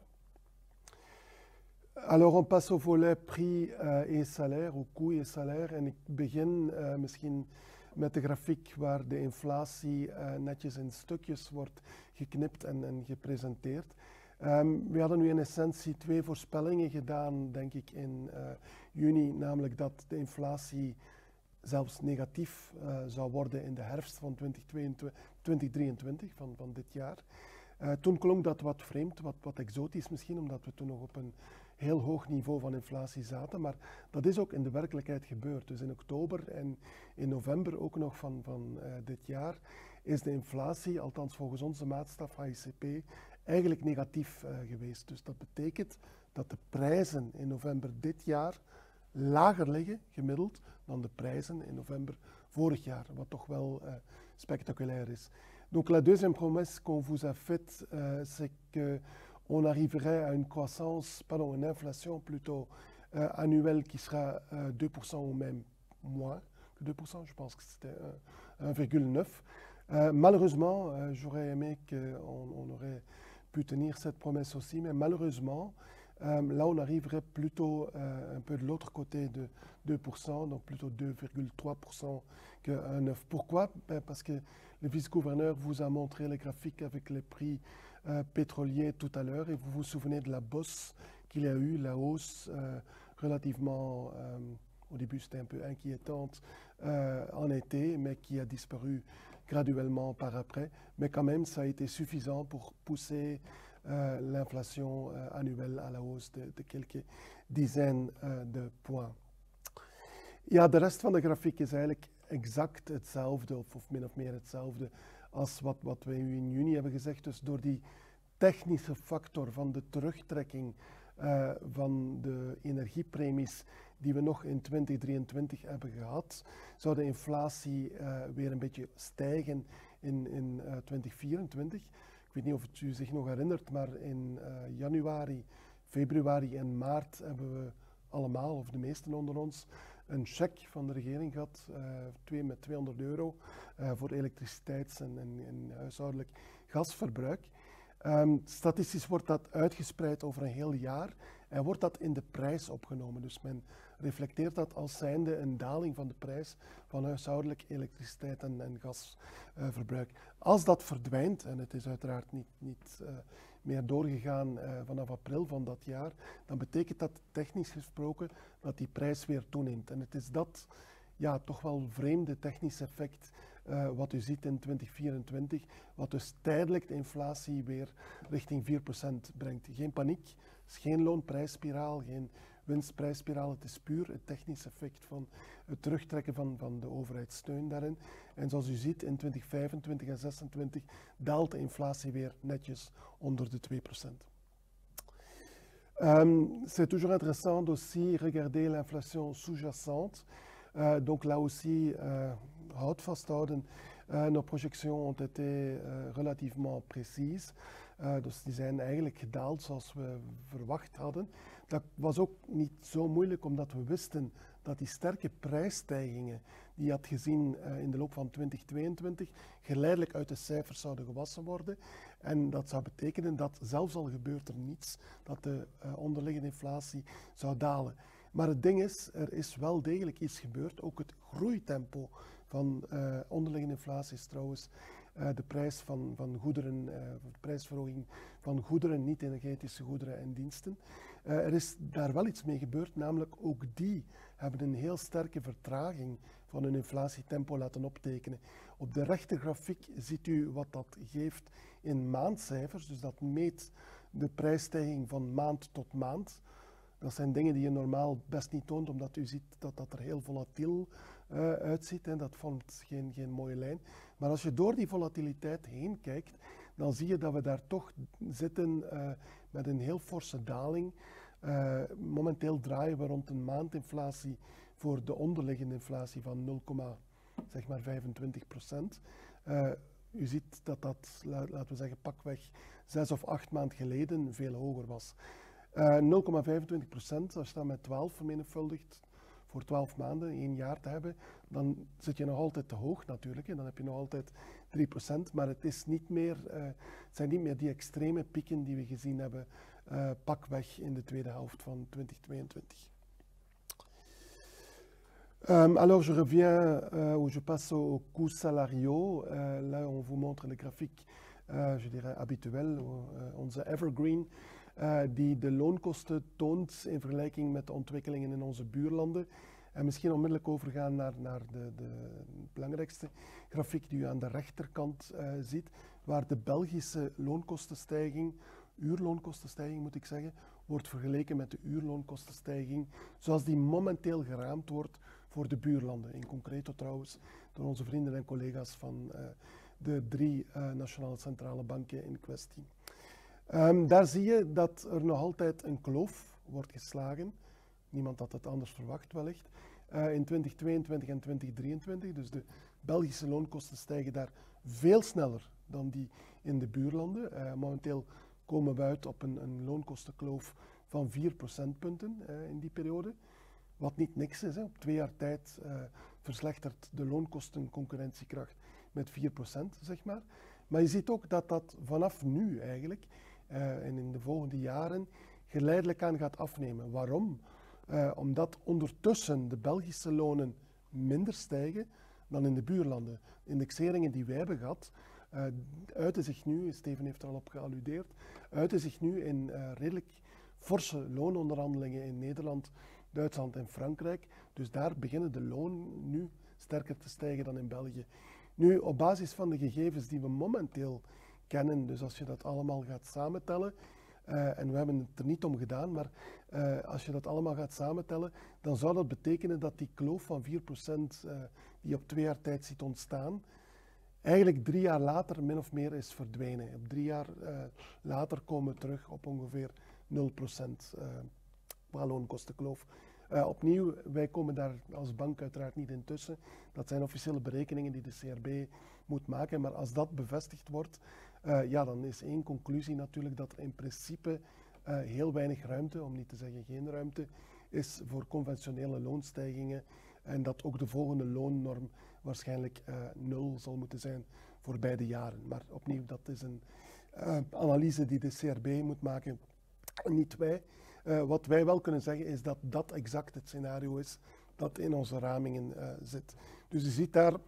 Alors on passe au volet prix uh, et salaire, au coût et salaire. En ik begin uh, misschien met de grafiek waar de inflatie uh, netjes in stukjes wordt geknipt en, en gepresenteerd. Um, we hadden nu in essentie twee voorspellingen gedaan, denk ik, in uh, juni, namelijk dat de inflatie zelfs negatief uh, zou worden in de herfst van twintig drieëntwintig, van, van dit jaar. Uh, toen klonk dat wat vreemd, wat, wat exotisch misschien, omdat we toen nog op een heel hoog niveau van inflatie zaten, maar dat is ook in de werkelijkheid gebeurd. Dus in oktober en in november ook nog van, van uh, dit jaar is de inflatie, althans volgens onze maatstaf H I C P, eigenlijk negatief uh, geweest. Dus dat betekent dat de prijzen in november dit jaar lager liggen, gemiddeld, dan de prijzen in november vorig jaar, wat toch wel uh, spectaculair is. Donc la deuxième promesse qu'on vous a faite, uh, c'est que on arriverait à une croissance, pardon, une inflation plutôt euh, annuelle qui sera euh, deux pour cent ou même moins que deux pour cent, je pense que c'était un virgule neuf. Euh, malheureusement, euh, j'aurais aimé qu'on on aurait pu tenir cette promesse aussi, mais malheureusement, euh, là on arriverait plutôt euh, un peu de l'autre côté de deux pour cent, donc plutôt deux virgule trois pour cent que un neuf. Pourquoi? Ben parce que le vice-gouverneur vous a montré les graphiques avec les prix euh, pétroliers tout à l'heure et vous vous souvenez de la bosse qu'il y a eu, la hausse euh, relativement, euh, au début c'était un peu inquiétante euh, en été, mais qui a disparu graduellement par après. Mais quand même, ça a été suffisant pour pousser euh, l'inflation euh, annuelle à la hausse de, de quelques dizaines euh, de points. Ja, de rest van de grafiek is eigenlijk exact hetzelfde, of, of min of meer hetzelfde als wat, wat we u in juni hebben gezegd. Dus door die technische factor van de terugtrekking uh, van de energiepremies die we nog in twintig drieëntwintig hebben gehad, zou de inflatie uh, weer een beetje stijgen in, in uh, twintig vierentwintig. Ik weet niet of het u zich nog herinnert, maar in uh, januari, februari en maart hebben we allemaal, of de meesten onder ons, een cheque van de regering gehad, uh, twee, met tweehonderd euro uh, voor elektriciteits- en, en, en huishoudelijk gasverbruik. Um, statistisch wordt dat uitgespreid over een heel jaar en wordt dat in de prijs opgenomen. Dus men reflecteert dat als zijnde een daling van de prijs van huishoudelijk elektriciteit en, en gasverbruik. Uh, als dat verdwijnt, en het is uiteraard niet, niet uh, meer doorgegaan uh, vanaf april van dat jaar, dan betekent dat technisch gesproken dat die prijs weer toeneemt. En het is dat ja, toch wel vreemde technisch effect uh, wat u ziet in twintig vierentwintig, wat dus tijdelijk de inflatie weer richting vier procent brengt. Geen paniek, het is geen loonprijsspiraal, geen winstprijsspiraal, het is puur het technisch effect van het terugtrekken van, van de overheidssteun daarin. En zoals u ziet in twintig vijfentwintig en zesentwintig daalt de inflatie weer netjes onder de twee procent. Um, C'est toujours intéressant aussi regarder l'inflation sous-jacente. Uh, donc là aussi, uh, houd vasthouden, uh, nos projections ont été uh, relativement précises. Uh, dus die zijn eigenlijk gedaald zoals we verwacht hadden. Dat was ook niet zo moeilijk, omdat we wisten dat die sterke prijsstijgingen die je had gezien uh, in de loop van twintig tweeëntwintig geleidelijk uit de cijfers zouden gewassen worden. En dat zou betekenen dat, zelfs al gebeurt er niets, dat de uh, onderliggende inflatie zou dalen. Maar het ding is, er is wel degelijk iets gebeurd. Ook het groeitempo van uh, onderliggende inflatie is trouwens uh, de prijs van, van goederen, uh, de prijsverhoging van goederen, niet-energetische goederen en diensten. Uh, er is daar wel iets mee gebeurd, namelijk ook die hebben een heel sterke vertraging van hun inflatietempo laten optekenen. Op de rechtergrafiek ziet u wat dat geeft in maandcijfers, dus dat meet de prijsstijging van maand tot maand. Dat zijn dingen die je normaal best niet toont, omdat u ziet dat dat er heel volatiel uh, uitziet en dat vormt geen, geen mooie lijn. Maar als je door die volatiliteit heen kijkt, dan zie je dat we daar toch zitten uh, met een heel forse daling. Uh, momenteel draaien we rond een maandinflatie voor de onderliggende inflatie van nul komma vijfentwintig procent. Uh, u ziet dat dat, laten we zeggen, pakweg zes of acht maanden geleden veel hoger was. Uh, nul komma vijfentwintig procent, als je dat met twaalf vermenigvuldigt, voor twaalf maanden, één jaar te hebben, dan zit je nog altijd te hoog natuurlijk. Hè. Dan heb je nog altijd drie procent, maar het, is niet meer, uh, het zijn niet meer die extreme pieken die we gezien hebben, uh, pakweg in de tweede helft van twintig tweeëntwintig. Um, alors je reviens, uh, ou je passe aux coûts salariaux. Uh, là on vous montre le graphique, uh, je dirais habituel, uh, onze evergreen, uh, die de loonkosten toont in vergelijking met de ontwikkelingen in onze buurlanden. En misschien onmiddellijk overgaan naar, naar de, de belangrijkste grafiek die u aan de rechterkant uh, ziet, waar de Belgische loonkostenstijging, uurloonkostenstijging moet ik zeggen, wordt vergeleken met de uurloonkostenstijging zoals die momenteel geraamd wordt voor de buurlanden. In concreto trouwens door onze vrienden en collega's van uh, de drie uh, nationale centrale banken in kwestie. Um, daar zie je dat er nog altijd een kloof wordt geslagen. Niemand had het anders verwacht wellicht. Uh, in twintig tweeëntwintig en twintig drieëntwintig, dus de Belgische loonkosten stijgen daar veel sneller dan die in de buurlanden. Uh, momenteel komen we uit op een, een loonkostenkloof van vier procentpunten uh, in die periode. Wat niet niks is, hè. Op twee jaar tijd uh, verslechtert de loonkostenconcurrentiekracht met vier procent, zeg maar. Maar je ziet ook dat dat vanaf nu eigenlijk uh, en in de volgende jaren geleidelijk aan gaat afnemen. Waarom? Uh, omdat ondertussen de Belgische lonen minder stijgen dan in de buurlanden. De indexeringen die wij hebben gehad, uh, uiten zich nu, Steven heeft er al op gealludeerd, uiten zich nu in uh, redelijk forse loononderhandelingen in Nederland, Duitsland en Frankrijk. Dus daar beginnen de lonen nu sterker te stijgen dan in België. Nu, op basis van de gegevens die we momenteel kennen, dus als je dat allemaal gaat samentellen, uh, en we hebben het er niet om gedaan, maar uh, als je dat allemaal gaat samentellen, dan zou dat betekenen dat die kloof van vier procent uh, die op twee jaar tijd ziet ontstaan, eigenlijk drie jaar later min of meer is verdwenen. Op drie jaar uh, later komen we terug op ongeveer nul procent uh, qua loonkostenkloof. Uh, opnieuw, wij komen daar als bank uiteraard niet in tussen. Dat zijn officiële berekeningen die de C R B moet maken. Maar als dat bevestigd wordt, uh, ja, dan is één conclusie natuurlijk dat er in principe uh, heel weinig ruimte, om niet te zeggen geen ruimte, is voor conventionele loonstijgingen. En dat ook de volgende loonnorm waarschijnlijk uh, nul zal moeten zijn voor beide jaren. Maar opnieuw, dat is een uh, analyse die de C R B moet maken, niet wij. Uh, wat wij wel kunnen zeggen is dat dat exact het scenario is dat in onze ramingen uh, zit. Dus u ziet daar,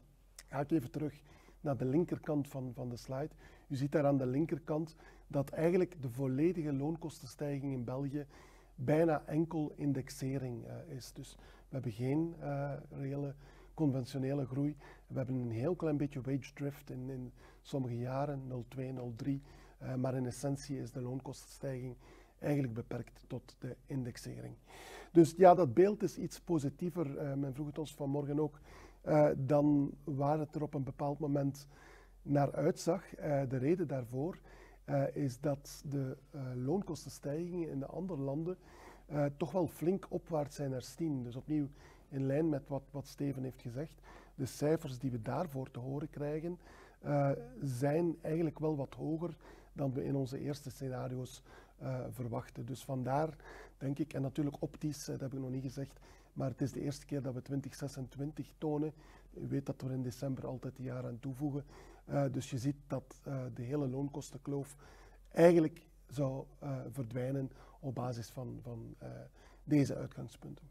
ga ik even terug naar de linkerkant van, van de slide. U ziet daar aan de linkerkant dat eigenlijk de volledige loonkostenstijging in België bijna enkel indexering uh, is. Dus we hebben geen uh, reële conventionele groei. We hebben een heel klein beetje wage drift in, in sommige jaren, nul komma twee, nul komma drie. Uh, maar in essentie is de loonkostenstijging eigenlijk beperkt tot de indexering. Dus ja, dat beeld is iets positiever, uh, men vroeg het ons vanmorgen ook, uh, dan waar het er op een bepaald moment naar uitzag. Uh, de reden daarvoor uh, is dat de uh, loonkostenstijgingen in de andere landen uh, toch wel flink opwaarts zijn herstien. Dus opnieuw in lijn met wat, wat Steven heeft gezegd, de cijfers die we daarvoor te horen krijgen uh, zijn eigenlijk wel wat hoger dan we in onze eerste scenario's uh, verwachten. Dus vandaar denk ik, en natuurlijk optisch, dat heb ik nog niet gezegd, maar het is de eerste keer dat we twintig zesentwintig tonen. U weet dat we in december altijd een jaar aan toevoegen. Uh, dus je ziet dat uh, de hele loonkostenkloof eigenlijk zou uh, verdwijnen op basis van, van uh, deze uitgangspunten.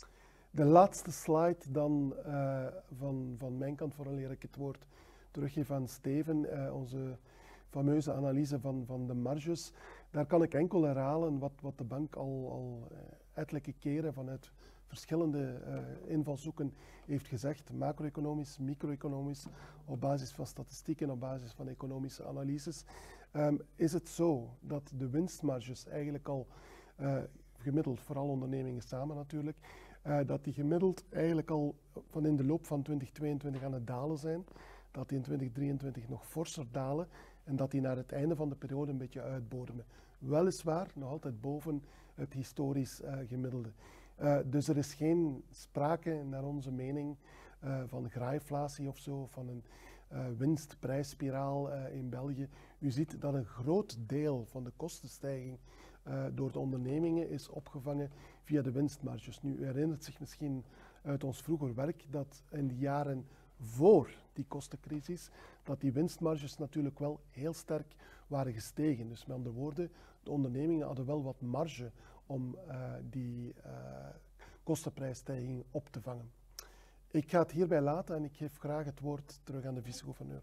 De laatste slide dan uh, van, van mijn kant, vooraleer ik het woord teruggeef aan Steven, uh, onze fameuze analyse van, van de marges. Daar kan ik enkel herhalen wat, wat de bank al, al uh, ettelijke keren vanuit verschillende uh, invalshoeken heeft gezegd, macro-economisch, micro-economisch, op basis van statistieken, op basis van economische analyses, um, is het zo dat de winstmarges eigenlijk al uh, gemiddeld, vooral ondernemingen samen natuurlijk, uh, dat die gemiddeld eigenlijk al van in de loop van twintig tweeëntwintig aan het dalen zijn, dat die in twintig drieëntwintig nog forser dalen en dat die naar het einde van de periode een beetje uitbodemen. Weliswaar nog altijd boven het historisch uh, gemiddelde. Uh, dus er is geen sprake, naar onze mening, uh, van graaiflatie of zo, van een uh, winstprijsspiraal uh, in België. U ziet dat een groot deel van de kostenstijging uh, door de ondernemingen is opgevangen via de winstmarges. Nu, u herinnert zich misschien uit ons vroeger werk dat in de jaren voor die kostencrisis, dat die winstmarges natuurlijk wel heel sterk waren gestegen. Dus met andere woorden, de ondernemingen hadden wel wat marge om uh, die uh, kostenprijsstijging op te vangen. Ik ga het hierbij laten en ik geef graag het woord terug aan de vice-gouverneur.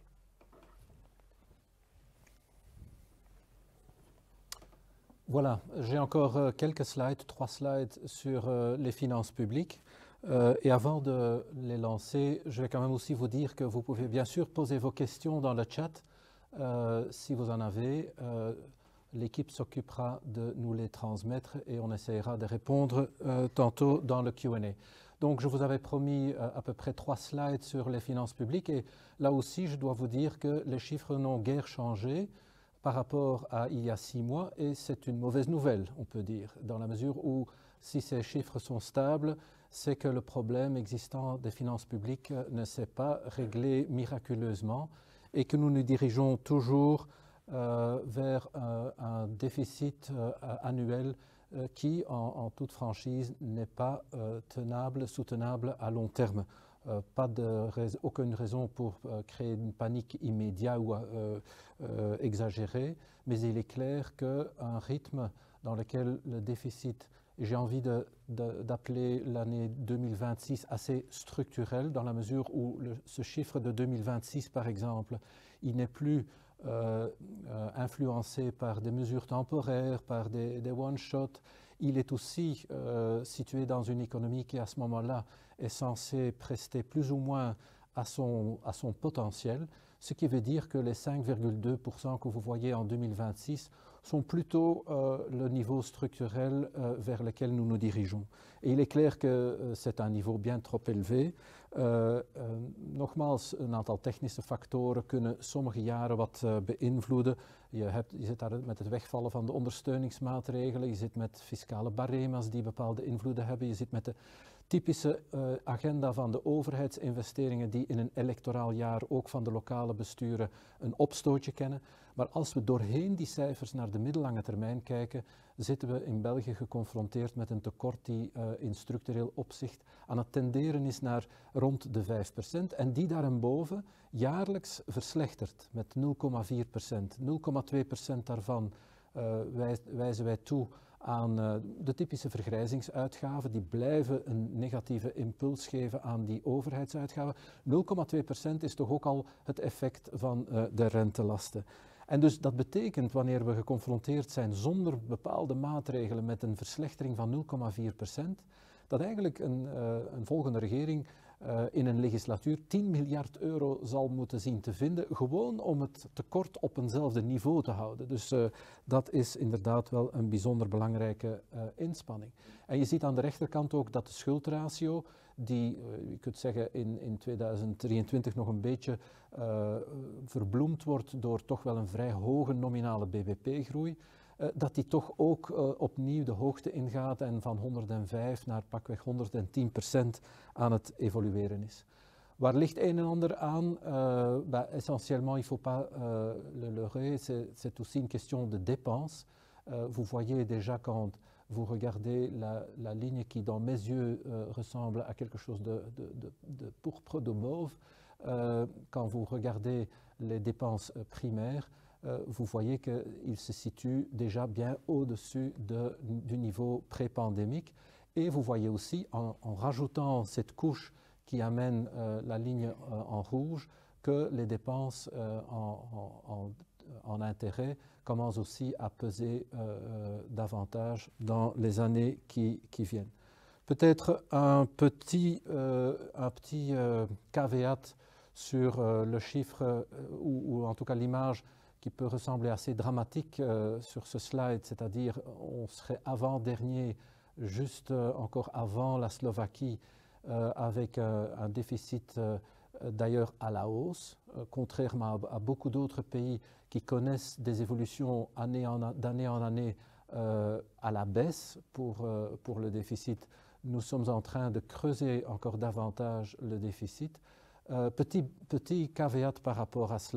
Voilà, j'ai encore euh, quelques slides, trois slides sur euh, les finances publiques. Euh, et avant de les lancer, je vais quand même aussi vous dire que vous pouvez bien sûr poser vos questions dans le chat. Euh, si vous en avez, euh, l'équipe s'occupera de nous les transmettre et on essaiera de répondre euh, tantôt dans le Q and A. Donc je vous avais promis euh, à peu près trois slides sur les finances publiques et là aussi je dois vous dire que les chiffres n'ont guère changé par rapport à il y a six mois et c'est une mauvaise nouvelle, on peut dire, dans la mesure où si ces chiffres sont stables, c'est que le problème existant des finances publiques ne s'est pas réglé miraculeusement et que nous nous dirigeons toujours euh, vers euh, un déficit euh, annuel euh, qui, en, en toute franchise, n'est pas euh, tenable, soutenable à long terme. Euh, pas de rais- aucune raison pour euh, créer une panique immédiate ou euh, euh, exagérée, mais il est clair qu'un rythme dans lequel le déficit, j'ai envie de, de, d'appeler l'année deux mille vingt-six assez structurel, dans la mesure où le, ce chiffre de deux mille vingt-six, par exemple, il n'est plus euh, euh, influencé par des mesures temporaires, par des, des one-shots. Il est aussi euh, situé dans une économie qui, à ce moment-là, est censée prester plus ou moins à son, à son potentiel, ce qui veut dire que les cinq virgule deux pour cent que vous voyez en deux mille vingt-six sont plutôt euh, le niveau structurel euh, vers lequel nous nous dirigeons. Et il est clair que euh, c'est un niveau bien trop élevé. Uh, uh, nogmaals, een aantal technische factoren kunnen sommige jaren wat uh, beïnvloeden. Je, hebt, je zit daar met het wegvallen van de ondersteuningsmaatregelen, je zit met fiscale barema's die bepaalde invloeden hebben, je zit met de typische uh, agenda van de overheidsinvesteringen die in een electoraal jaar ook van de lokale besturen een opstootje kennen. Maar als we doorheen die cijfers naar de middellange termijn kijken, zitten we in België geconfronteerd met een tekort die uh, in structureel opzicht aan het tenderen is naar rond de vijf procent en die daarboven jaarlijks verslechtert met nul komma vier procent. nul komma twee procent daarvan uh, wijs, wijzen wij toe aan uh, de typische vergrijzingsuitgaven, die blijven een negatieve impuls geven aan die overheidsuitgaven. nul komma twee procent is toch ook al het effect van uh, de rentelasten. En dus dat betekent, wanneer we geconfronteerd zijn zonder bepaalde maatregelen met een verslechtering van nul komma vier procent, dat eigenlijk een, uh, een volgende regering uh, in een legislatuur tien miljard euro zal moeten zien te vinden, gewoon om het tekort op eenzelfde niveau te houden. Dus uh, dat is inderdaad wel een bijzonder belangrijke uh, inspanning. En je ziet aan de rechterkant ook dat de schuldratio, die, uh, je kunt zeggen, in, in tweeduizend drieëntwintig nog een beetje uh, verbloemd wordt door toch wel een vrij hoge nominale B B P-groei, uh, dat die toch ook uh, opnieuw de hoogte ingaat en van honderdvijf naar pakweg honderdtien procent aan het evolueren is. Waar ligt een en ander aan? uh, bah, Essentiellement, il ne faut pas uh, le leurrer, c'est aussi une question de dépenses. Uh, vous voyez déjà quand vous regardez la, la ligne qui, dans mes yeux, euh, ressemble à quelque chose de, de, de, de pourpre, de mauve. Euh, quand vous regardez les dépenses euh, primaires, euh, vous voyez qu'il se situe déjà bien au-dessus de, du niveau pré-pandémique. Et vous voyez aussi, en, en rajoutant cette couche qui amène euh, la ligne euh, en rouge, que les dépenses euh, en, en, en en intérêt commence aussi à peser euh, davantage dans les années qui, qui viennent. Peut-être un petit, euh, un petit euh, caveat sur euh, le chiffre, euh, ou, ou en tout cas l'image qui peut ressembler assez dramatique euh, sur ce slide, c'est-à-dire on serait avant-dernier, juste euh, encore avant la Slovaquie, euh, avec euh, un déficit euh, d'ailleurs à la hausse, euh, contrairement à, à beaucoup d'autres pays qui connaissent des évolutions année en, d'année en année euh, à la baisse pour, euh, pour le déficit. Nous sommes en train de creuser encore davantage le déficit. Euh, petit, petit caveat par rapport à cela,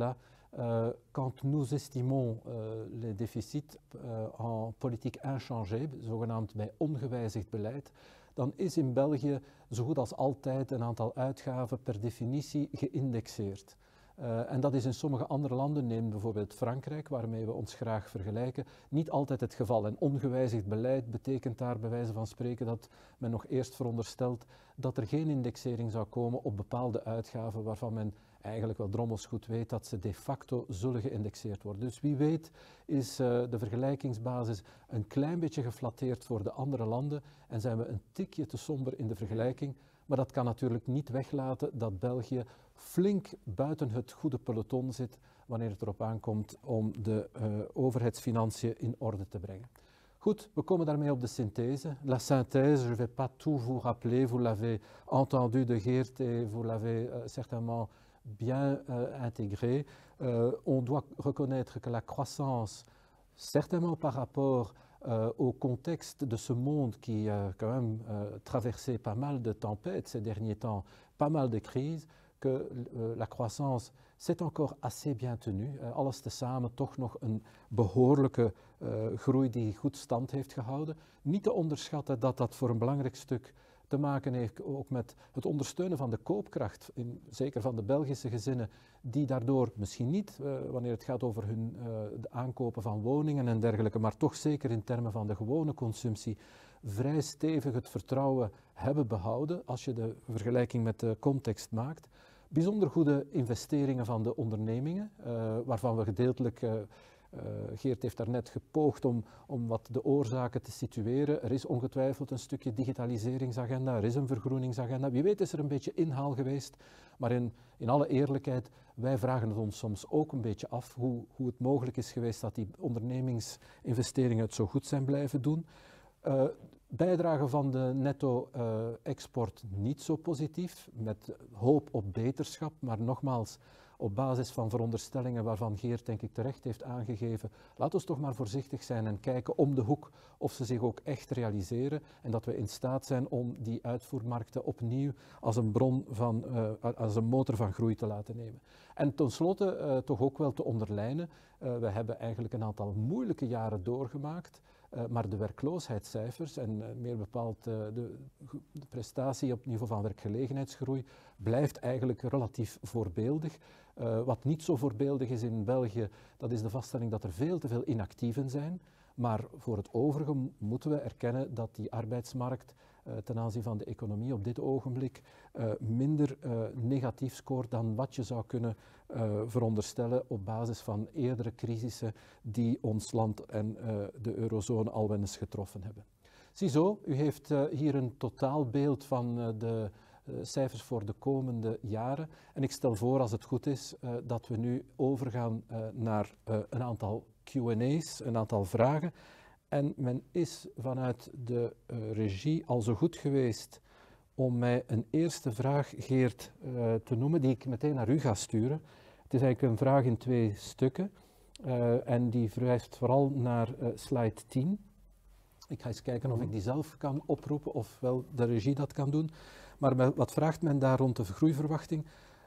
Uh, quand nous estimons uh, les déficits uh, en politique inchangée, zogenaamd bij ongewijzigd beleid, dan is in België zo goed als altijd een aantal uitgaven per definitie geïndexeerd. Uh, en dat is in sommige andere landen, neem bijvoorbeeld Frankrijk, waarmee we ons graag vergelijken, niet altijd het geval. En ongewijzigd beleid betekent daar bij wijze van spreken dat men nog eerst veronderstelt dat er geen indexering zou komen op bepaalde uitgaven waarvan men eigenlijk wel drommels goed weet dat ze de facto zullen geïndexeerd worden. Dus wie weet is uh, de vergelijkingsbasis een klein beetje geflatteerd voor de andere landen en zijn we een tikje te somber in de vergelijking. Maar dat kan natuurlijk niet weglaten dat België flink buiten het goede peloton zit wanneer het erop aankomt om de uh, overheidsfinanciën in orde te brengen. Goed, we komen daarmee op de synthese. La synthèse, je ne vais pas tout vous rappeler, vous l'avez entendu de Geert et vous l'avez uh, certainement bien uh, intégré. Uh, on doit reconnaître que la croissance, certainement par rapport Euh, au contexte de ce monde qui a quand même euh, traversé pas mal de tempêtes ces derniers temps, pas mal de crises, que euh, la croissance s'est encore assez bien tenue. Uh, alles tezamen toch nog een behoorlijke uh, groei die goed stand heeft gehouden. Niet te onderschatten dat dat voor een belangrijk stuk te maken heeft ook met het ondersteunen van de koopkracht, in, zeker van de Belgische gezinnen, die daardoor misschien niet, uh, wanneer het gaat over hun uh, de aankopen van woningen en dergelijke, maar toch zeker in termen van de gewone consumptie, vrij stevig het vertrouwen hebben behouden, als je de vergelijking met de context maakt. Bijzonder goede investeringen van de ondernemingen, uh, waarvan we gedeeltelijk... Uh, Uh, Geert heeft daarnet gepoogd om, om wat de oorzaken te situeren. Er is ongetwijfeld een stukje digitaliseringsagenda, er is een vergroeningsagenda. Wie weet is er een beetje inhaal geweest, maar in, in alle eerlijkheid, wij vragen het ons soms ook een beetje af hoe, hoe het mogelijk is geweest dat die ondernemingsinvesteringen het zo goed zijn blijven doen. Uh, bijdrage van de netto-export uh, niet zo positief, met hoop op beterschap, maar nogmaals, op basis van veronderstellingen waarvan Geert denk ik terecht heeft aangegeven, laat ons toch maar voorzichtig zijn en kijken om de hoek of ze zich ook echt realiseren en dat we in staat zijn om die uitvoermarkten opnieuw als een bron van, uh, als een motor van groei te laten nemen. En tenslotte uh, toch ook wel te onderlijnen, uh, we hebben eigenlijk een aantal moeilijke jaren doorgemaakt. Uh, maar de werkloosheidscijfers en uh, meer bepaald uh, de, de prestatie op het niveau van werkgelegenheidsgroei blijft eigenlijk relatief voorbeeldig. Uh, wat niet zo voorbeeldig is in België, dat is de vaststelling dat er veel te veel inactieven zijn. Maar voor het overige moeten we erkennen dat die arbeidsmarkt uh, ten aanzien van de economie op dit ogenblik uh, minder uh, negatief scoort dan wat je zou kunnen uh, veronderstellen op basis van eerdere crisissen die ons land en uh, de eurozone al wel eens getroffen hebben. Ziezo, u heeft uh, hier een totaalbeeld van uh, de uh, cijfers voor de komende jaren. En ik stel voor, als het goed is, uh, dat we nu overgaan uh, naar uh, een aantal Q en A's, een aantal vragen. En men is vanuit de uh, regie al zo goed geweest om mij een eerste vraag, Geert, uh, te noemen, die ik meteen naar u ga sturen. Het is eigenlijk een vraag in twee stukken uh, en die verwijst vooral naar uh, slide tien. Ik ga eens kijken of ik die zelf kan oproepen of wel de regie dat kan doen. Maar wat vraagt men daar rond de groeiverwachting?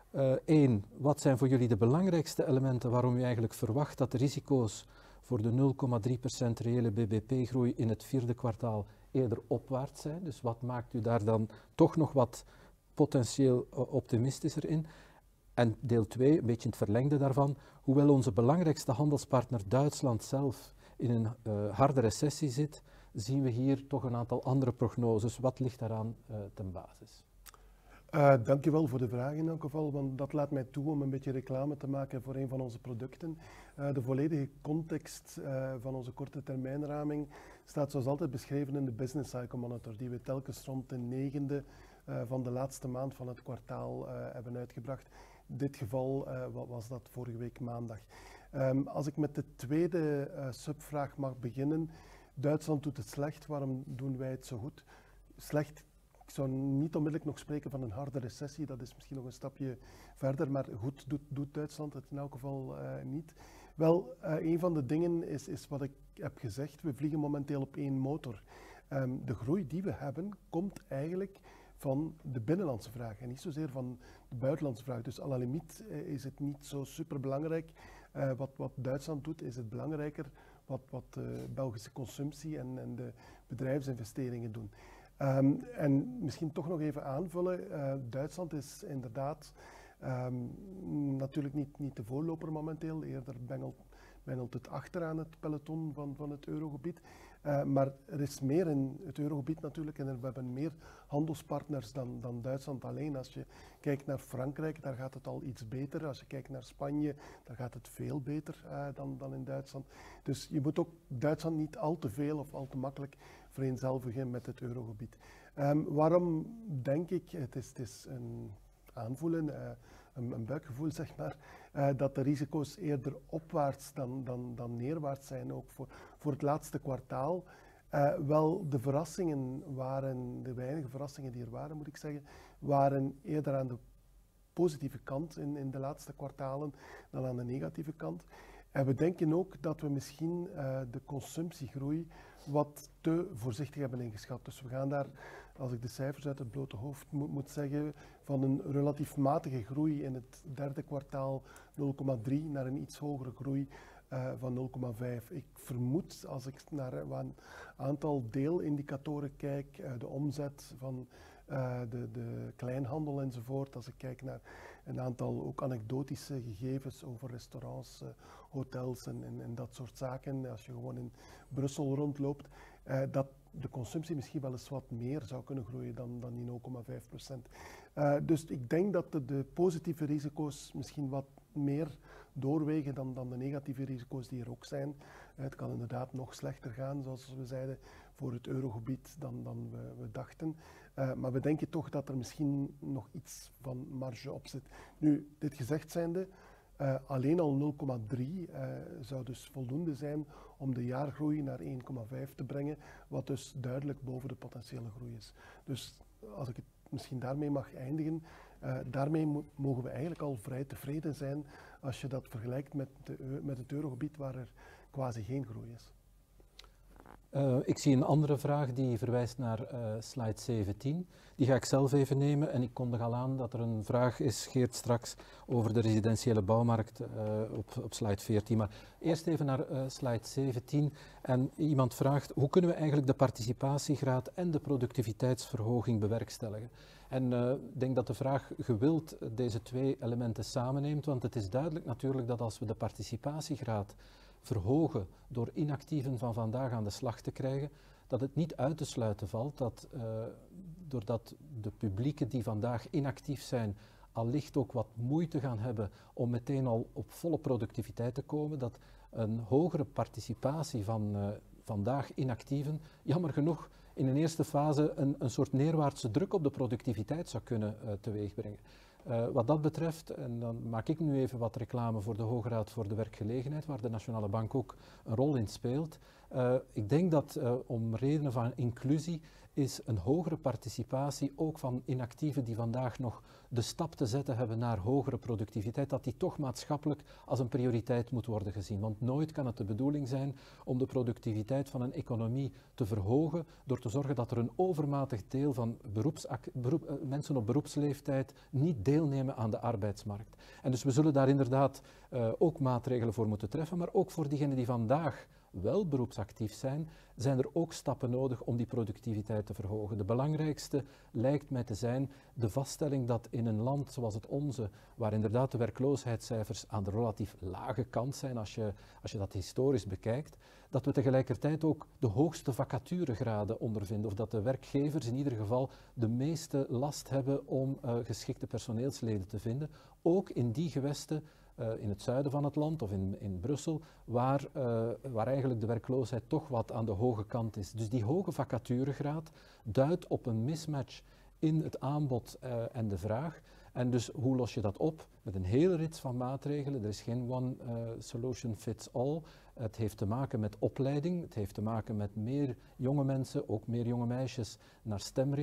Eén, uh, wat zijn voor jullie de belangrijkste elementen waarom u eigenlijk verwacht dat de risico's voor de nul komma drie procent reële B B P-groei in het vierde kwartaal eerder opwaarts zijn? Dus wat maakt u daar dan toch nog wat potentieel uh, optimistischer in? En deel twee, een beetje in het verlengde daarvan, hoewel onze belangrijkste handelspartner Duitsland zelf in een uh, harde recessie zit, zien we hier toch een aantal andere prognoses. Wat ligt daaraan uh, ten basis?
Uh, Dank u wel voor de vraag in elk geval, want dat laat mij toe om een beetje reclame te maken voor een van onze producten. Uh, de volledige context uh, van onze korte termijnraming staat zoals altijd beschreven in de Business Cycle Monitor, die we telkens rond de negende uh, van de laatste maand van het kwartaal uh, hebben uitgebracht. In dit geval uh, was dat vorige week maandag. Um, als ik met de tweede uh, subvraag mag beginnen. Duitsland doet het slecht, waarom doen wij het zo goed? Slecht, ik zou niet onmiddellijk nog spreken van een harde recessie, dat is misschien nog een stapje verder, maar goed doet, doet Duitsland het in elk geval uh, niet. Wel, uh, een van de dingen is, is wat ik heb gezegd, we vliegen momenteel op één motor. Um, de groei die we hebben, komt eigenlijk van de binnenlandse vraag en niet zozeer van de buitenlandse vraag. Dus à la limiet uh, is het niet zo superbelangrijk uh, wat, wat Duitsland doet, is het belangrijker wat, wat de Belgische consumptie en, en de bedrijfsinvesteringen doen. Um, en misschien toch nog even aanvullen, uh, Duitsland is inderdaad um, natuurlijk niet, niet de voorloper momenteel, eerder bengelt, bengelt het achteraan het peloton van, van het eurogebied. Uh, maar er is meer in het eurogebied natuurlijk en er, we hebben meer handelspartners dan, dan Duitsland alleen. Als je kijkt naar Frankrijk, daar gaat het al iets beter. Als je kijkt naar Spanje, daar gaat het veel beter uh, dan, dan in Duitsland. Dus je moet ook Duitsland niet al te veel of al te makkelijk vereenzelvigen met het eurogebied. Um, waarom denk ik, het is, het is een aanvoelen, uh, een, een buikgevoel zeg maar, uh, dat de risico's eerder opwaarts dan, dan, dan neerwaarts zijn, ook voor, voor het laatste kwartaal. Uh, wel, de verrassingen waren, de weinige verrassingen die er waren, moet ik zeggen, waren eerder aan de positieve kant in, in de laatste kwartalen dan aan de negatieve kant. En we denken ook dat we misschien uh, de consumptiegroei wat te voorzichtig hebben ingeschat. Dus we gaan daar, als ik de cijfers uit het blote hoofd moet, moet zeggen, van een relatief matige groei in het derde kwartaal nul komma drie naar een iets hogere groei uh, van nul komma vijf. Ik vermoed, als ik naar een aantal deelindicatoren kijk, uh, de omzet van uh, de, de kleinhandel enzovoort, als ik kijk naar een aantal ook anekdotische gegevens over restaurants, uh, hotels en, en, en dat soort zaken, als je gewoon in Brussel rondloopt, uh, dat de consumptie misschien wel eens wat meer zou kunnen groeien dan, dan die nul komma vijf procent. Uh, dus ik denk dat de, de positieve risico's misschien wat meer doorwegen dan, dan de negatieve risico's die er ook zijn. Uh, het kan inderdaad nog slechter gaan, zoals we zeiden, voor het eurogebied dan, dan we, we dachten. Uh, maar we denken toch dat er misschien nog iets van marge op zit. Nu, dit gezegd zijnde, uh, alleen al nul komma drie uh, zou dus voldoende zijn om de jaargroei naar één komma vijf te brengen, wat dus duidelijk boven de potentiële groei is. Dus als ik het misschien daarmee mag eindigen, uh, daarmee mo mogen we eigenlijk al vrij tevreden zijn als je dat vergelijkt met, de, met het eurogebied waar er quasi geen groei is.
Uh, ik zie een andere vraag die verwijst naar uh, slide zeventien. Die ga ik zelf even nemen en ik kondig al aan dat er een vraag is, Geert, straks over de residentiële bouwmarkt uh, op, op slide veertien. Maar eerst even naar uh, slide zeventien. En iemand vraagt, hoe kunnen we eigenlijk de participatiegraad en de productiviteitsverhoging bewerkstelligen? En uh, ik denk dat de vraag gewild deze twee elementen samenneemt, want het is duidelijk natuurlijk dat als we de participatiegraad verhogen door inactieven van vandaag aan de slag te krijgen, dat het niet uit te sluiten valt dat uh, doordat de publieken die vandaag inactief zijn allicht ook wat moeite gaan hebben om meteen al op volle productiviteit te komen, dat een hogere participatie van uh, vandaag inactieven, jammer genoeg, in een eerste fase een, een soort neerwaartse druk op de productiviteit zou kunnen uh, teweegbrengen. Uh, wat dat betreft, en dan maak ik nu even wat reclame voor de Hoge Raad voor de Werkgelegenheid, waar de Nationale Bank ook een rol in speelt. Uh, ik denk dat uh, om redenen van inclusie is een hogere participatie ook van inactieven die vandaag nog de stap te zetten hebben naar hogere productiviteit, dat die toch maatschappelijk als een prioriteit moet worden gezien. Want nooit kan het de bedoeling zijn om de productiviteit van een economie te verhogen door te zorgen dat er een overmatig deel van beroep, uh, mensen op beroepsleeftijd niet deelnemen aan de arbeidsmarkt. En dus we zullen daar inderdaad uh, ook maatregelen voor moeten treffen, maar ook voor diegenen die vandaag wel beroepsactief zijn, zijn er ook stappen nodig om die productiviteit te verhogen. De belangrijkste lijkt mij te zijn de vaststelling dat in een land zoals het onze, waar inderdaad de werkloosheidscijfers aan de relatief lage kant zijn als je, als je dat historisch bekijkt, dat we tegelijkertijd ook de hoogste vacaturegraden ondervinden, of dat de werkgevers in ieder geval de meeste last hebben om uh, geschikte personeelsleden te vinden, ook in die gewesten Uh, in het zuiden van het land of in, in Brussel, waar, uh, waar eigenlijk de werkloosheid toch wat aan de hoge kant is. Dus die hoge vacaturegraad duidt op een mismatch in het aanbod uh, en de vraag. En dus hoe los je dat op? Met een hele rits van maatregelen. Er is geen one uh, solution fits all. Het heeft te maken met opleiding, het heeft te maken met meer jonge mensen, ook meer jonge meisjes, naar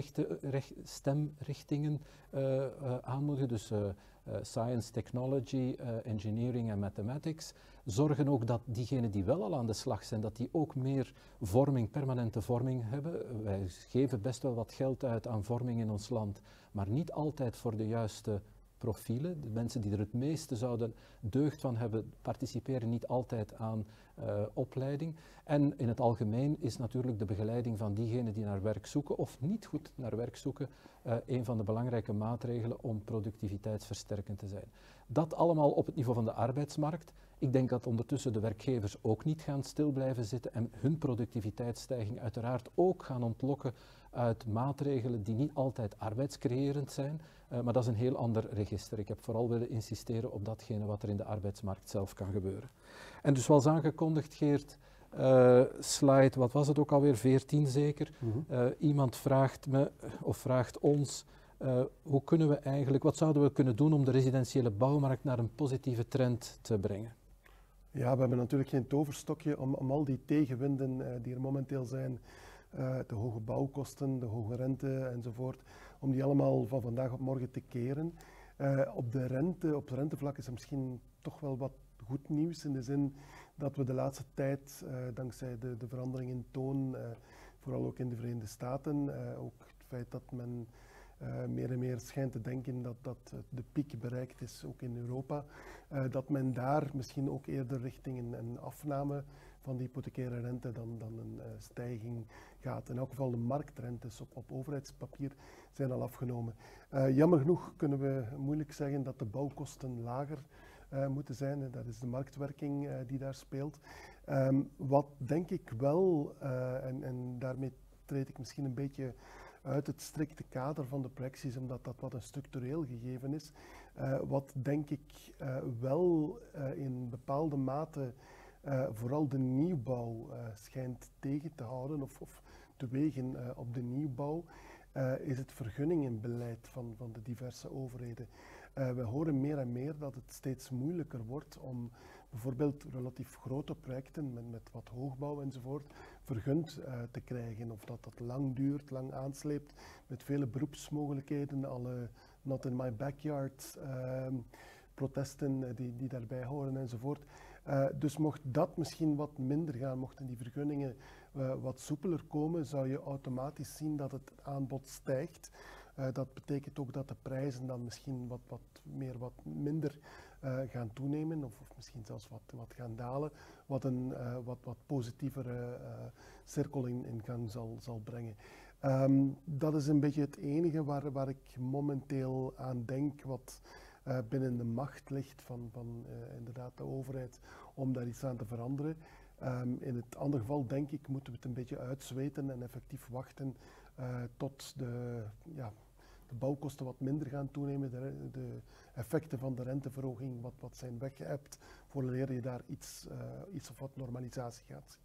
stemrichtingen uh, uh, aanmoedigen. Dus uh, uh, science, technology, uh, engineering en mathematics. Zorgen ook dat diegenen die wel al aan de slag zijn, dat die ook meer vorming, permanente vorming hebben. Wij geven best wel wat geld uit aan vorming in ons land, maar niet altijd voor de juiste profielen. De mensen die er het meeste zouden deugd van hebben, participeren niet altijd aan uh, opleiding. En in het algemeen is natuurlijk de begeleiding van diegenen die naar werk zoeken of niet goed naar werk zoeken uh, een van de belangrijke maatregelen om productiviteitsversterkend te zijn. Dat allemaal op het niveau van de arbeidsmarkt. Ik denk dat ondertussen de werkgevers ook niet gaan stil blijven zitten en hun productiviteitsstijging uiteraard ook gaan ontlokken uit maatregelen die niet altijd arbeidscreërend zijn, uh, maar dat is een heel ander register. Ik heb vooral willen insisteren op datgene wat er in de arbeidsmarkt zelf kan gebeuren. En dus zoals aangekondigd, Geert, uh, slide, wat was het ook alweer, veertien zeker? Mm-hmm. uh, iemand vraagt me, of vraagt ons, uh, hoe kunnen we eigenlijk, wat zouden we kunnen doen om de residentiële bouwmarkt naar een positieve trend te brengen?
Ja, we hebben natuurlijk geen toverstokje om, om al die tegenwinden uh, die er momenteel zijn, uh, de hoge bouwkosten, de hoge rente enzovoort, om die allemaal van vandaag op morgen te keren. Uh, op de rente, op de rentevlak is er misschien toch wel wat goed nieuws in de zin dat we de laatste tijd, uh, dankzij de, de verandering in toon, uh, vooral ook in de Verenigde Staten, uh, ook het feit dat men Uh, meer en meer schijnt te denken dat, dat uh, de piek bereikt is, ook in Europa, uh, dat men daar misschien ook eerder richting een, een afname van die hypothecaire rente dan, dan een uh, stijging gaat. In elk geval de marktrentes op, op overheidspapier zijn al afgenomen. Uh, jammer genoeg kunnen we moeilijk zeggen dat de bouwkosten lager uh, moeten zijn. Dat is de marktwerking uh, die daar speelt. Um, wat denk ik wel, uh, en, en daarmee treed ik misschien een beetje uit het strikte kader van de praxis, omdat dat wat een structureel gegeven is. Uh, wat denk ik uh, wel uh, in bepaalde mate uh, vooral de nieuwbouw uh, schijnt tegen te houden of, of te wegen uh, op de nieuwbouw, uh, is het vergunningenbeleid van, van de diverse overheden. Uh, we horen meer en meer dat het steeds moeilijker wordt om bijvoorbeeld relatief grote projecten met, met wat hoogbouw enzovoort vergund uh, te krijgen. Of dat dat lang duurt, lang aansleept, met vele beroepsmogelijkheden, alle not in my backyard uh, protesten uh, die, die daarbij horen enzovoort. Uh, dus mocht dat misschien wat minder gaan, mochten die vergunningen uh, wat soepeler komen, zou je automatisch zien dat het aanbod stijgt. Uh, dat betekent ook dat de prijzen dan misschien wat, wat meer, wat minder uh, gaan toenemen of, of misschien zelfs wat, wat gaan dalen, wat een uh, wat, wat positievere uh, cirkel in, in gang zal, zal brengen. Um, dat is een beetje het enige waar, waar ik momenteel aan denk, wat uh, binnen de macht ligt van, van uh, inderdaad de overheid om daar iets aan te veranderen. Um, in het andere geval denk ik moeten we het een beetje uitzweten en effectief wachten uh, tot de, ja, de bouwkosten wat minder gaan toenemen, de, de effecten van de renteverhoging wat, wat zijn weggeëpt, voordat je daar iets, uh, iets of wat normalisatie gaat zien.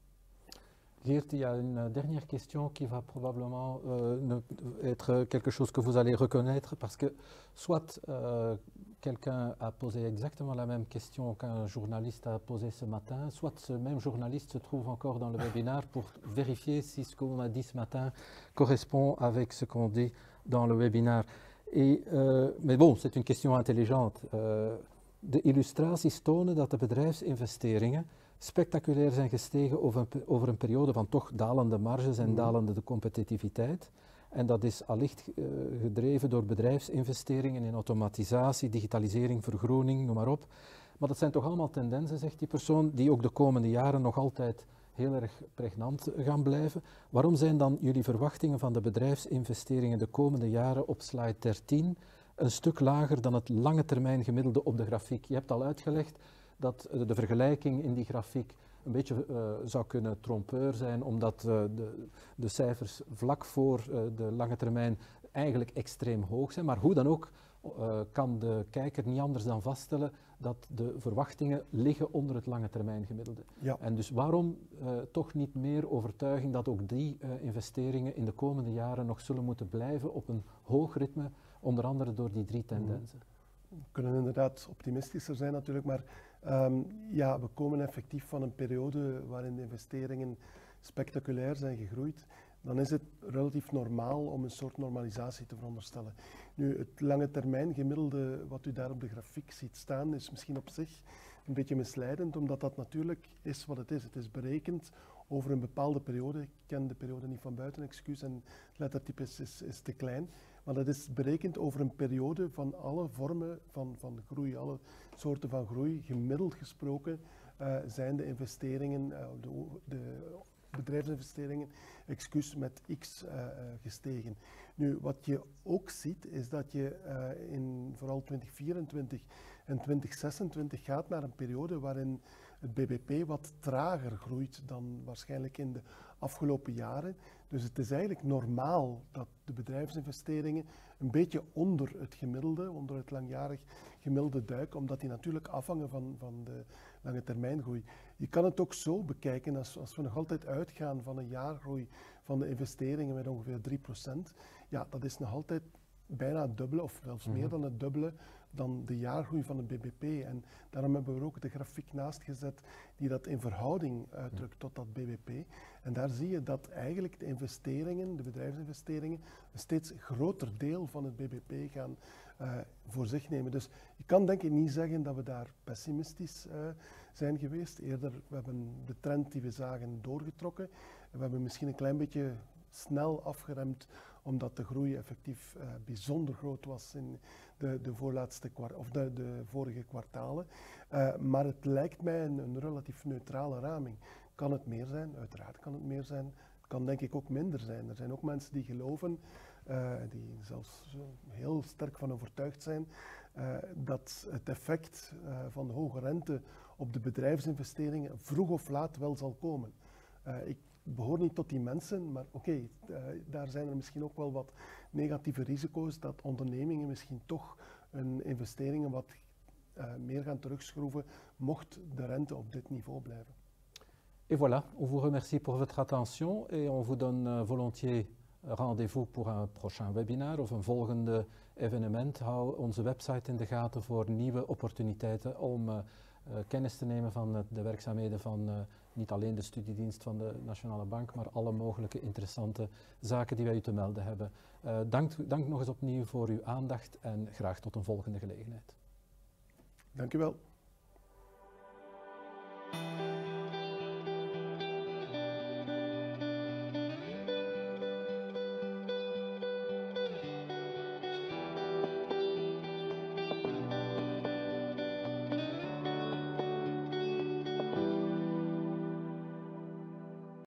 Geert, il y a une dernière question qui va probablement euh, ne, être quelque chose que vous allez reconnaître parce que soit euh, quelqu'un a posé exactement la même question qu'un journaliste a posé ce matin, soit ce même journaliste se trouve encore dans le webinaire pour vérifier si ce qu'on a dit ce matin correspond avec ce qu'on dit dans le webinaire. Et, euh, mais bon, c'est une question intelligente. Uh, de illustraties tonen dat de bedrijfsinvesteringen spectaculair zijn gestegen over een, over een periode van toch dalende marges en dalende de competitiviteit. En dat is allicht uh, gedreven door bedrijfsinvesteringen in automatisatie, digitalisering, vergroening, noem maar op. Maar dat zijn toch allemaal tendensen, zegt die persoon, die ook de komende jaren nog altijd heel erg pregnant gaan blijven. Waarom zijn dan jullie verwachtingen van de bedrijfsinvesteringen de komende jaren op slide dertien een stuk lager dan het lange termijn gemiddelde op de grafiek? Je hebt al uitgelegd dat uh, de vergelijking in die grafiek een beetje uh, zou kunnen trompeur zijn, omdat uh, de, de cijfers vlak voor uh, de lange termijn eigenlijk extreem hoog zijn. Maar hoe dan ook uh, kan de kijker niet anders dan vaststellen dat de verwachtingen liggen onder het lange termijn gemiddelde.
Ja.
En dus waarom uh, toch niet meer overtuiging dat ook die uh, investeringen in de komende jaren nog zullen moeten blijven op een hoog ritme, onder andere door die drie tendensen?
We kunnen inderdaad optimistischer zijn natuurlijk, maar Um, ja, we komen effectief van een periode waarin de investeringen spectaculair zijn gegroeid. Dan is het relatief normaal om een soort normalisatie te veronderstellen. Nu, het lange termijn gemiddelde wat u daar op de grafiek ziet staan, is misschien op zich een beetje misleidend, omdat dat natuurlijk is wat het is. Het is berekend over een bepaalde periode. Ik ken de periode niet van buiten, excuus, en het lettertype is, is, is te klein. Maar dat is berekend over een periode van alle vormen van, van groei, alle soorten van groei. Gemiddeld gesproken uh, zijn de investeringen, uh, de, de bedrijfsinvesteringen, excuus, met x uh, uh, gestegen. Nu, wat je ook ziet, is dat je uh, in vooral twintig vierentwintig en twintig zesentwintig gaat naar een periode waarin het B B P wat trager groeit dan waarschijnlijk in de afgelopen jaren. Dus het is eigenlijk normaal dat de bedrijfsinvesteringen een beetje onder het gemiddelde, onder het langjarig gemiddelde duiken, omdat die natuurlijk afhangen van, van de lange termijn groei. Je kan het ook zo bekijken, als, als we nog altijd uitgaan van een jaargroei van de investeringen met ongeveer drie procent, ja, dat is nog altijd bijna het dubbele, of zelfs meer dan het dubbele, dan de jaargroei van het B B P. En daarom hebben we er ook de grafiek naast gezet die dat in verhouding uitdrukt tot dat B B P. En daar zie je dat eigenlijk de investeringen, de bedrijfsinvesteringen, een steeds groter deel van het B B P gaan uh, voor zich nemen. Dus je kan denk ik niet zeggen dat we daar pessimistisch uh, zijn geweest. Eerder, we hebben de trend die we zagen doorgetrokken. We hebben misschien een klein beetje snel afgeremd, omdat de groei effectief uh, bijzonder groot was in de, de, voorlaatste kwart, of de, de vorige kwartalen. Uh, maar het lijkt mij een, een relatief neutrale raming. Kan het meer zijn? Uiteraard kan het meer zijn. Het kan denk ik ook minder zijn. Er zijn ook mensen die geloven, uh, die zelfs heel sterk van overtuigd zijn, uh, dat het effect uh, van de hoge rente op de bedrijfsinvesteringen vroeg of laat wel zal komen. Uh, ik behoor niet tot die mensen, maar oké, okay, uh, daar zijn er misschien ook wel wat negatieve risico's dat ondernemingen misschien toch hun investeringen wat uh, meer gaan terugschroeven, mocht de rente op dit niveau blijven.
Et voilà, on vous remercie pour votre attention et on vous donne uh, volontiers rendez-vous pour un prochain webinar of een volgende evenement. Hou onze website in de gaten voor nieuwe opportuniteiten om uh, uh, kennis te nemen van uh, de werkzaamheden van uh, niet alleen de studiedienst van de Nationale Bank, maar alle mogelijke interessante zaken die wij u te melden hebben. Uh, dank, dank nog eens opnieuw voor uw aandacht en graag tot een volgende gelegenheid.
Dank u wel.